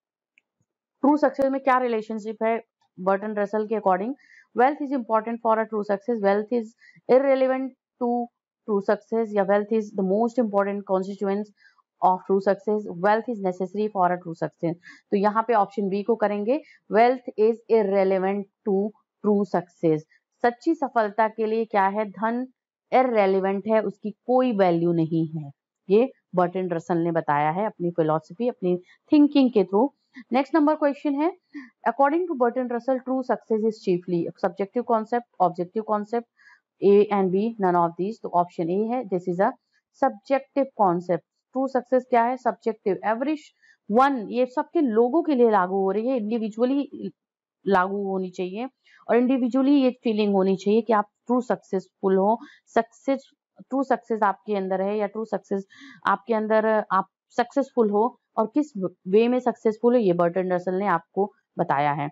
ट्रू सक्सेस में क्या रिलेशनशिप है बर्टन रसल के according. Wealth is important for a true success, wealth is irrelevant to true success, या wealth is the most important constituents of true success, wealth is necessary for a true success. तो यहाँ पे option B को करेंगे, wealth is irrelevant to true success. सच्ची सफलता के लिए क्या है, धन इररिलेवेंट है, उसकी कोई वैल्यू नहीं है। ये बर्टन रसल ने बताया है अपनी फिलॉसफी, अपनी थिंकिंग के थ्रू। नेक्स्ट नंबर क्वेश्चन है, according to Burton Russell true success is chiefly subjective concept, objective concept, A and B, none of these. तो ऑप्शन ए है, this is a subjective concept. True success क्या है, subjective, average one, ये सबके लोगों के लिए लागू हो रही है, इंडिविजुअली लागू होनी चाहिए और इंडिविजुअली ये फीलिंग होनी चाहिए कि आप ट्रू सक्सेसफुल हो, सक्सेस, ट्रू सक्सेस आपके अंदर है, या ट्रू सक्सेस आपके अंदर, आप सक्सेसफुल हो, और किस वे में सक्सेसफुल है, ये बर्टन रसल ने आपको बताया है।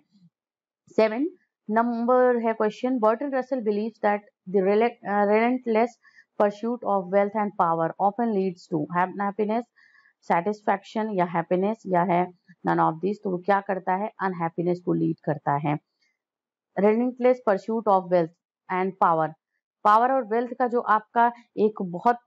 7 नंबर है question, Burton Russell believes that the relentless pursuit of wealth and power often leads to happiness, satisfaction या happiness, या है none of these। तो वो क्या करता है, अनहैप्पीनेस को लीड करता है। relentless pursuit of wealth and power, power और वेल्थ का जो आपका एक बहुत,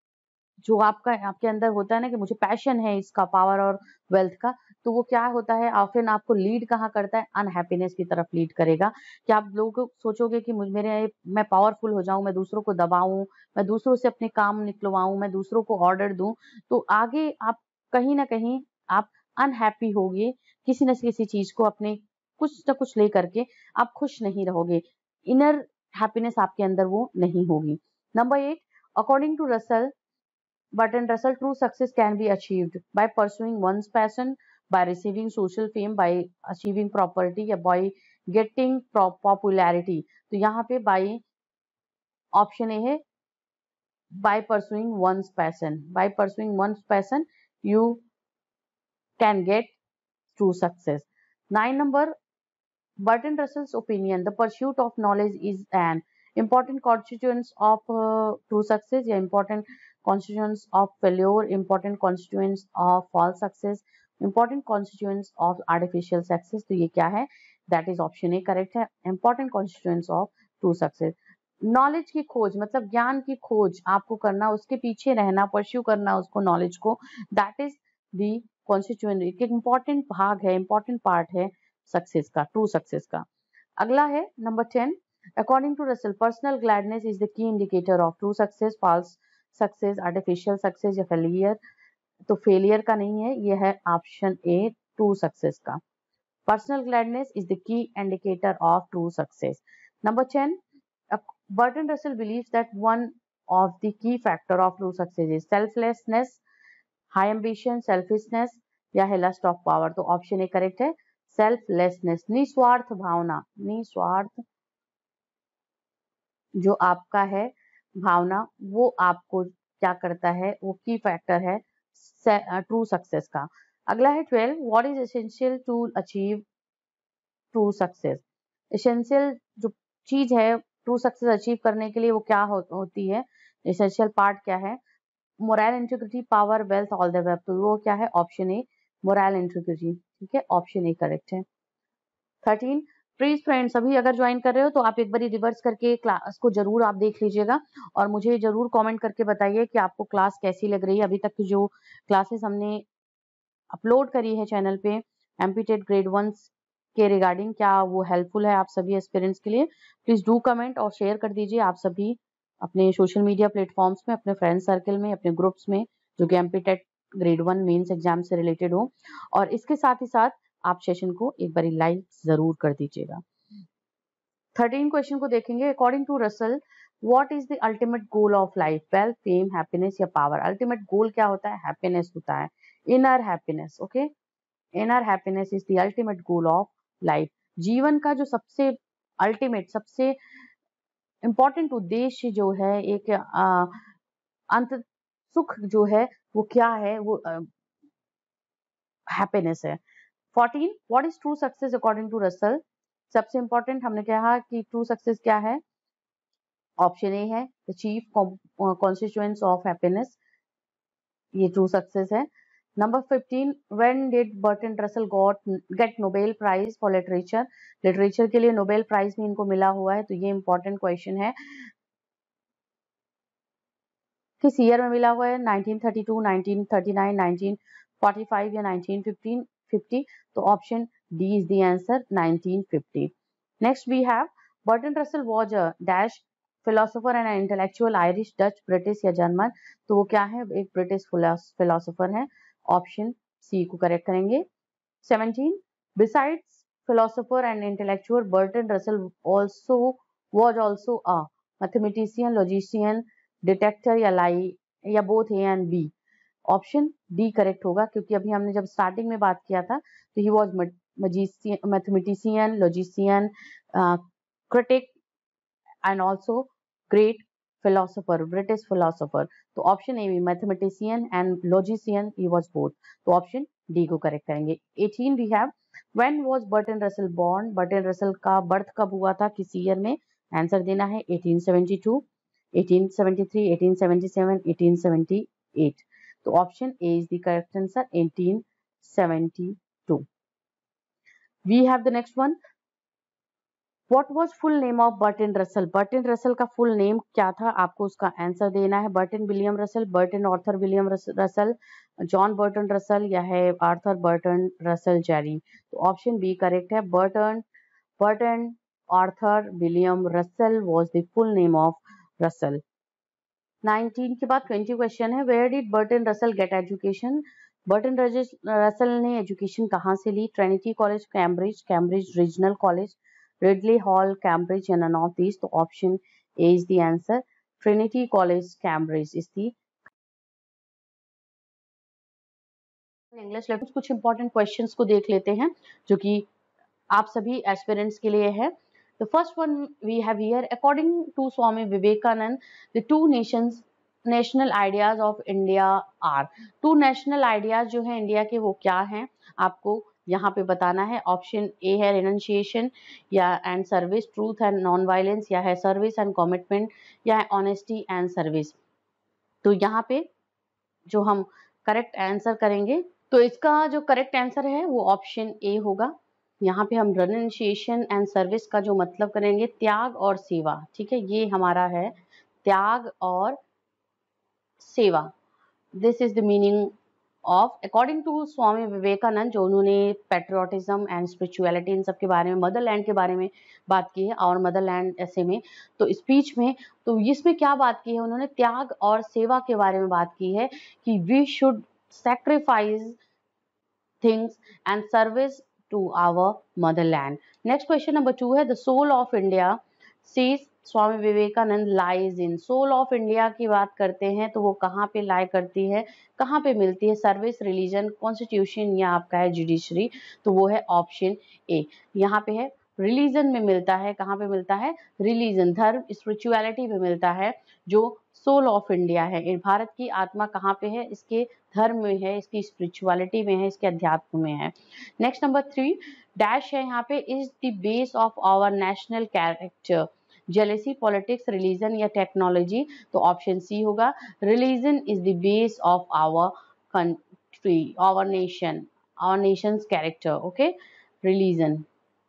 जो आपका आपके अंदर होता है ना कि मुझे पैशन है इसका, पावर और वेल्थ का, तो वो क्या होता है, ऑफन आपको लीड कहाँ करता है, अनहैप्पीनेस की तरफ लीड करेगा। कि आप लोग सोचोगे कि मैं पावरफुल हो जाऊं, मैं दूसरों को दबाऊं, मैं दूसरों से अपने काम निकलवाऊं, मैं दूसरों को ऑर्डर दूं, तो आगे आप कहीं ना कहीं आप अनहैप्पी होगे, किसी न किसी चीज को अपने कुछ न कुछ लेकर के आप खुश नहीं रहोगे, इनर हैप्पीनेस आपके अंदर वो नहीं होगी। Number 8, according to Russell, Button Russell, true success can be achieved by pursuing one's passion, by receiving social fame, by achieving property या by getting popularity। तो यहाँ पे by ऑप्शन ए है, by pursuing one's passion. By pursuing one's passion, you can get true success. 9 number, Bertrand Russell's opinion, the pursuit of knowledge is an important constituent of true success या important constituents of failure, important constituents of false success, important constituents of artificial success. तो ये क्या है? That is option A correct है. Important constituents of true success. Knowledge की खोज मतलब ज्ञान की खोज आपको करना, उसके पीछे रहना, परस्यू करना उसको, नॉलेज को, दैट इज दी कॉन्स्टिट्यूएंट, एक इम्पॉर्टेंट भाग है, इम्पॉर्टेंट पार्ट है सक्सेस का, ट्रू सक्सेस का. अगला है number 10, according to Russell personal gladness is the key indicator of true success, false success, artificial success या फेलियर. तो फेलियर का नहीं है, ये है ऑप्शन ए ट्रू सक्सेस का. Personal gladness is the key indicator of true success. Number 10, Bertrand Russell believes that one of the key factor of true success is selflessness, high ambition, selfishness या है lust of power. तो option A correct है, selflessness, निस्वार्थ भावना, निस्वार्थ जो आपका है भावना, वो आपको क्या करता है, वो की फैक्टर है ट्रू सक्सेस का. अगला है 12, what is essential to achieve true success. Essential जो चीज है ट्रू सक्सेस अचीव करने के लिए वो क्या होती है, एसेंशियल पार्ट क्या है, moral integrity, power, wealth, all the above. तो वो क्या है, ऑप्शन ए मोरल इंटीग्रिटी. ठीक है, ऑप्शन ए करेक्ट है. 13, प्लीज फ्रेंड्स अभी अगर ज्वाइन कर रहे हो तो आप एक बार रिवर्स करके क्लास को जरूर आप देख लीजिएगा और मुझे जरूर कमेंट करके बताइए कि आपको क्लास कैसी लग रही है. अभी तक की जो क्लासेस हमने अपलोड करी है चैनल पे एमपीटेट ग्रेड 1 के रिगार्डिंग, क्या वो हेल्पफुल है आप सभी एस्पिरेंट्स के लिए. प्लीज डू कमेंट और शेयर कर दीजिए आप सभी अपने सोशल मीडिया प्लेटफॉर्म्स में, अपने फ्रेंड सर्कल में, अपने ग्रुप्स में जो कि एमपीटेट ग्रेड 1 मेंस एग्जाम से रिलेटेड हो. और इसके साथ ही साथ आप सेशन को एक बार लाइक जरूर कर दीजिएगा. 13 क्वेश्चन को देखेंगे. According to Russell what is the ultimate goal of life, wealth, fame, happiness या पावर. अल्टीमेट गोल क्या होता है, हैप्पीनेस होता है, inner happiness. Okay, inner happiness is the ultimate goal of life. जीवन का जो सबसे अल्टीमेट, सबसे इंपॉर्टेंट उद्देश्य जो है, एक अंत सुख जो है वो क्या है, वो हैप्पीनेस है. 14, what is true success according to Russell. सबसे इंपॉर्टेंट हमने कहा कि ट्रू सक्सेस क्या है, ऑप्शन ए है the chief constituents of happiness, ये ट्रू सक्सेस है. Number 15, when did Bertrand Russell get Nobel prize for literature. Literature के लिए नोबेल प्राइज भी इनको मिला हुआ है, तो ये इंपॉर्टेंट क्वेश्चन है. किस ईयर में मिला हुआ है, 1932, 1939, 1945 या 1950. तो option D is the answer, 1950. Next we have Bertrand Russell was a dash philosopher and intellectual, Irish, Dutch, British या जर्मन. तो वो क्या है, एक ब्रिटिश फिलोसोफर है, ऑप्शन सी को करेक्ट करेंगे. 17, besides philosopher and intellectual Bertrand Russell also was also a mathematician, logician, detector या लाई या both A and B. Option D correct होगा, क्योंकि अभी हमने जब स्टार्टिंग में बात किया था तो he was mathematician, logician, critic and also great philosopher, British philosopher. तो option A mathematician and logician, he was both. तो ऑप्शन डी को करेक्ट करेंगे. 18 we have when was Bertrand Russell born. Bertrand Russell का birth कब हुआ था, किस year में. आंसर देना है 1872, 1873, 1877, 1878. तो option A is the correct answer, 1872. We have the next one. What was full name of Bertrand Russell. Bertrand Russell का फुल नेम क्या था, आपको उसका आंसर देना है. Bertrand William Russell, Bertrand Arthur William Russell, John Bertrand Russell या है Arthur Bertrand Russell Jerry. तो ऑप्शन बी करेक्ट है, Bertrand Arthur William Russell was the full name of Russell. 19 के बाद 20 क्वेश्चन है. Where did Bertrand Russell get education. Bertrand Russell ने education कहाँ से ली. Trinity college, Cambridge, Cambridge regional college, Ridley hall, Cambridge या none of these. तो option A is the answer, Trinity college Cambridge is the. English कुछ important questions को देख लेते हैं जो कि आप सभी एस्पिरेंट्स के लिए है. The first one we have here, according to Swami Vivekanand, the two nations national ideas of India are. 2 national ideas जो है इंडिया के वो क्या हैं, आपको यहाँ पे बताना है। ऑप्शन ए है रिनंसिएशन या and service, truth and non violence, या है सर्विस एंड कमिटमेंट, या है ऑनेस्टी एंड सर्विस। तो यहाँ पे जो हम करेक्ट आंसर करेंगे, तो इसका जो करेक्ट आंसर है वो ऑप्शन ए होगा। यहाँ पे हम रेनंसिएशन एंड सर्विस का जो मतलब करेंगे त्याग और सेवा, ठीक है, ये हमारा है त्याग और सेवा। This is the meaning of, according to Swami Vivekananda, जो उन्होंने पेट्रियोटिज्म एंड स्पिरिचुअलिटी इन सब के बारे में, मदरलैंड के बारे में बात की है, और मदरलैंड ऐसे में तो स्पीच में, तो इसमें क्या बात की है उन्होंने, त्याग और सेवा के बारे में बात की है कि we should sacrifice things and service to our motherland. Next question number 2 है the soul of India says Swami Vivekananda lies in. Soul of India की बात करते हैं तो वो कहाँ पे लाई करती है, कहाँ पे मिलती है, सर्विस, रिलीजन, कॉन्स्टिट्यूशन, या आपका है जुडिशरी, तो वो है ऑप्शन ए। यहाँ पे है रिलीजन में मिलता है, कहाँ पे मिलता है, रिलीजन, धर्म, स्पिरिचुअलिटी में मिलता है। जो सोल ऑफ इंडिया है, भारत की आत्मा कहाँ पे है, इसके धर्म में है, इसकी स्पिरिचुअलिटी में है, इसके अध्यात्म में है। नेक्स्ट नंबर 3 डैश है यहाँ पे, is the base of our national character, jealousy, politics, religion, या टेक्नोलॉजी, तो ऑप्शन सी होगा, religion is the base of our country, our nation, our nations character, okay, religion.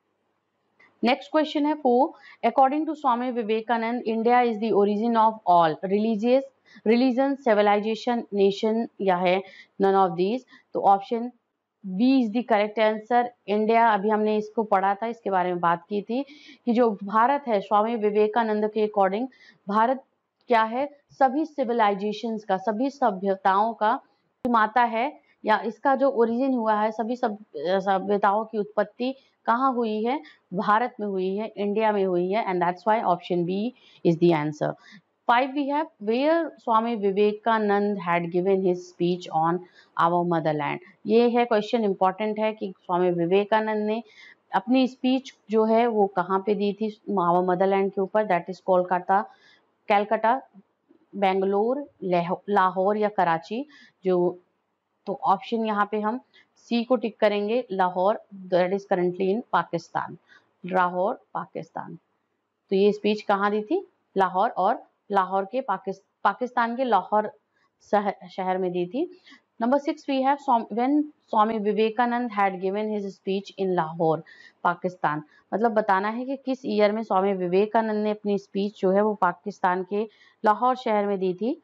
Next question है 4 according to Swami Vivekananda India is the origin of all religious religion, civilisation, nation, या है none of these, तो option B is the correct answer. India, अभी हमने इसको पढ़ा था, इसके बारे में बात की थी कि जो भारत है स्वामी विवेकानंद के अकॉर्डिंग, भारत क्या है, सभी सिविलाइजेशंस का, सभी सभ्यताओं का माता है, या इसका जो ओरिजिन हुआ है, सभी सभ्यताओं की उत्पत्ति कहाँ हुई है, भारत में हुई है, इंडिया में हुई है, and that's why option B is the answer. 5 we have where Swami Vivekanand had given his speech on our motherland। ये है क्वेश्चन इंपॉर्टेंट है कि स्वामी विवेकानंद ने अपनी स्पीच जो है वो कहाँ पे दी थी आवर मदरलैंड के ऊपर, दैट इज कोलकाता, कैलकाटा, बेंगलोर, लाहौर, या कराची, जो, तो ऑप्शन यहाँ पे हम सी को टिक करेंगे, Lahore, that is currently in Pakistan, Lahore Pakistan. तो ये स्पीच कहाँ दी थी, लाहौर, और लाहौर के पाकिस्तान के लाहौर शहर में दी थी। Number 6 we have when Swami Vivekananda had given his speech in Lahore Pakistan, मतलब बताना है कि किस ईयर में स्वामी विवेकानंद ने अपनी स्पीच जो है वो पाकिस्तान के लाहौर शहर में दी थी।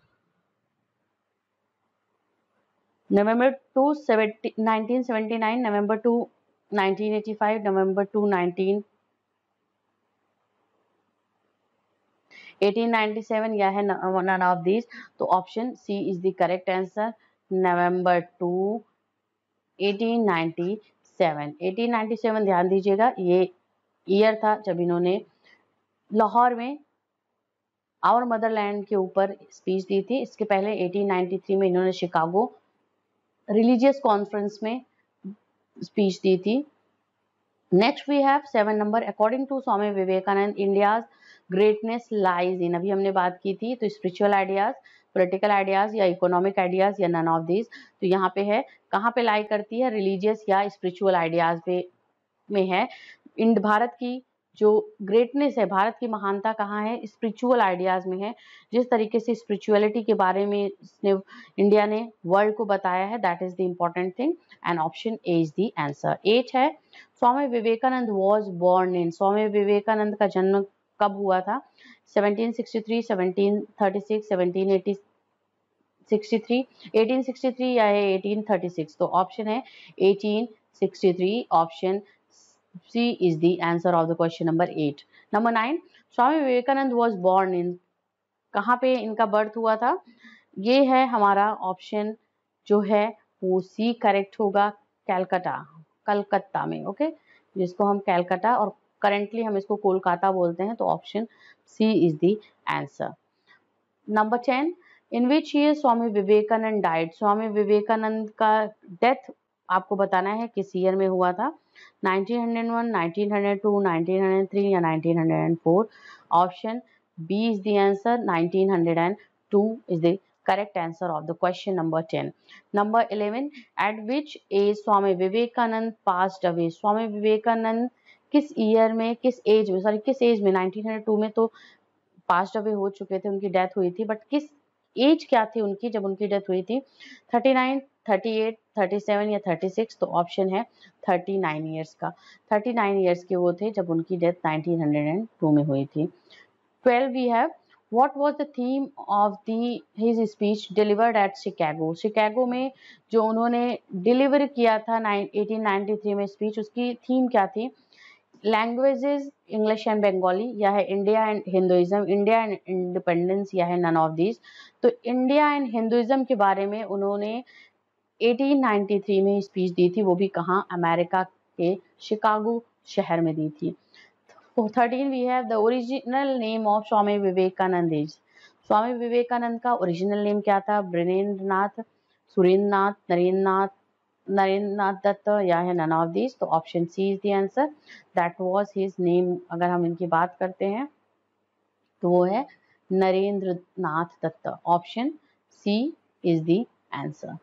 नवंबर 2 1979, नवंबर 2 1985, नवंबर 2 1897, या है नन ऑफ दिस, तो option C is the correct answer, November 2 1897। 1897 ध्यान दीजिएगा, ये ईयर था जब इन्होंने लाहौर में आवर मदरलैंड के ऊपर स्पीच दी थी। इसके पहले 1893 में इन्होंने शिकागो रिलीजियस कॉन्फ्रेंस में स्पीच दी थी। Next we have 7 number according to Swami Vivekananda India's greatness lies in, अभी हमने बात की थी, तो स्पिरिचुअल आइडियाज, पॉलिटिकल आइडियाज, या इकोनॉमिक आइडियाज, या नन ऑफ दिस, तो यहाँ पे है कहाँ पे लाई करती है, रिलीजियस या स्पिरिचुअल आइडियाज में है। भारत की जो ग्रेटनेस है, भारत की महानता कहाँ है, स्पिरिचुअल आइडियाज में है। जिस तरीके से स्पिरिचुअलिटी के बारे में इंडिया ने वर्ल्ड को बताया है, that is the important thing, and option A is the answer. 8 है Swami Vivekananda was born in, Swami Vivekananda का जन्म कब हुआ था, 1763, 1736, 1763, 1863, या है 1836, तो ऑप्शन है 1863, option C is the answer of the question number 8. Number 9, Swami Vivekananda was born in, कहाँ पे इनका बर्थ हुआ था, ये है हमारा ऑप्शन जो है वो C करेक्ट होगा, कैलकाटा, कलकत्ता में, ओके, जिसको हम कैलकाटा और करेंटली हम इसको कोलकाता बोलते हैं, तो option C is the answer. Number 10, in which year Swami Vivekananda died, Swami Vivekananda का डेथ आपको बताना है किस ईयर में हुआ था, 1901, 1902, 1903, या 1904, option B is the answer, 1904। 2 is the correct answer of the question number 10. Number 11, at which age Swami Vivekanand passed away? Swami Vivekanand किस ईयर में, किस एज में, सॉरी किस एज में, 1902 में तो पास्ट अवे हो चुके थे, उनकी डेथ हुई थी, बट किस एज क्या थी उनकी जब उनकी डेथ हुई थी? 39, 38, 37 या 36? तो ऑप्शन है 39 ईयर्स का। 39 ईयर्स के वो थे जब उनकी डेथ 1902 में हुई थी। 12 we have, what was the theme of his speech delivered at Chicago? Chicago में जो उन्होंने डिलीवर किया था 1893 में स्पीच, उसकी थीम क्या थी? लैंग्वेजेस इंग्लिश एंड बंगाली, या है India and Hinduism, India and independence, या है नन ऑफ दीज? तो इंडिया एंड हिंदुइज्म के बारे में उन्होंने 1893 में स्पीच दी थी, वो भी कहाँ? अमेरिका के शिकागो शहर में दी थी। 13 we have the original name of Swami Vivekananda is? स्वामी विवेकानंद का ओरिजिनल नेम क्या था? ब्रजेंद्रनाथ, सुरेंद्रनाथ, नरेंद्रनाथ दत्त, या है नन ऑफ दिस? तो option C is the answer, that was his name. अगर हम इनकी बात करते हैं तो वो है Narendranath Datta. Option C is the answer.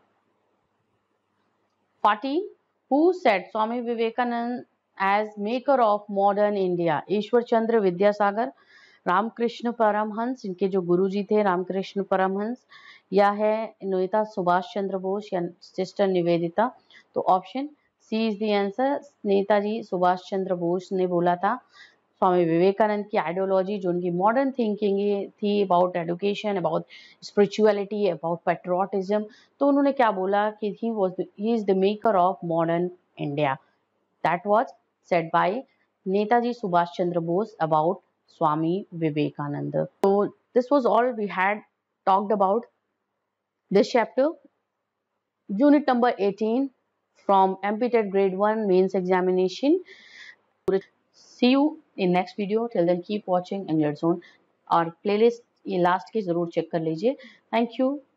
14, who said Swami Vivekananda as maker of modern India? Ishwar Chandra Vidyasagar, Ramakrishna Paramhansa, इनके जो गुरुजी थे रामकृष्ण परमहंस, या है नेता सुभाष चंद्र बोस, या सिस्टर निवेदिता? तो option C is the answer, Netaji Subhash Chandra Bose ने बोला था स्वामी विवेकानंद की आइडियोलॉजी, जो उनकी मॉडर्न थिंकिंग थी about education, about spirituality, about patriotism, तो उन्होंने क्या बोला कि he is the maker of modern India. That was said by Netaji Subhash Chandra Bose about Swami Vivekananda. So this was all we had talked about this chapter, unit number 18 from MPTET grade 1 mains examination. See you in next video. Till then keep watching English Zone, और playlist ये last के जरूर check कर लीजिए। Thank you.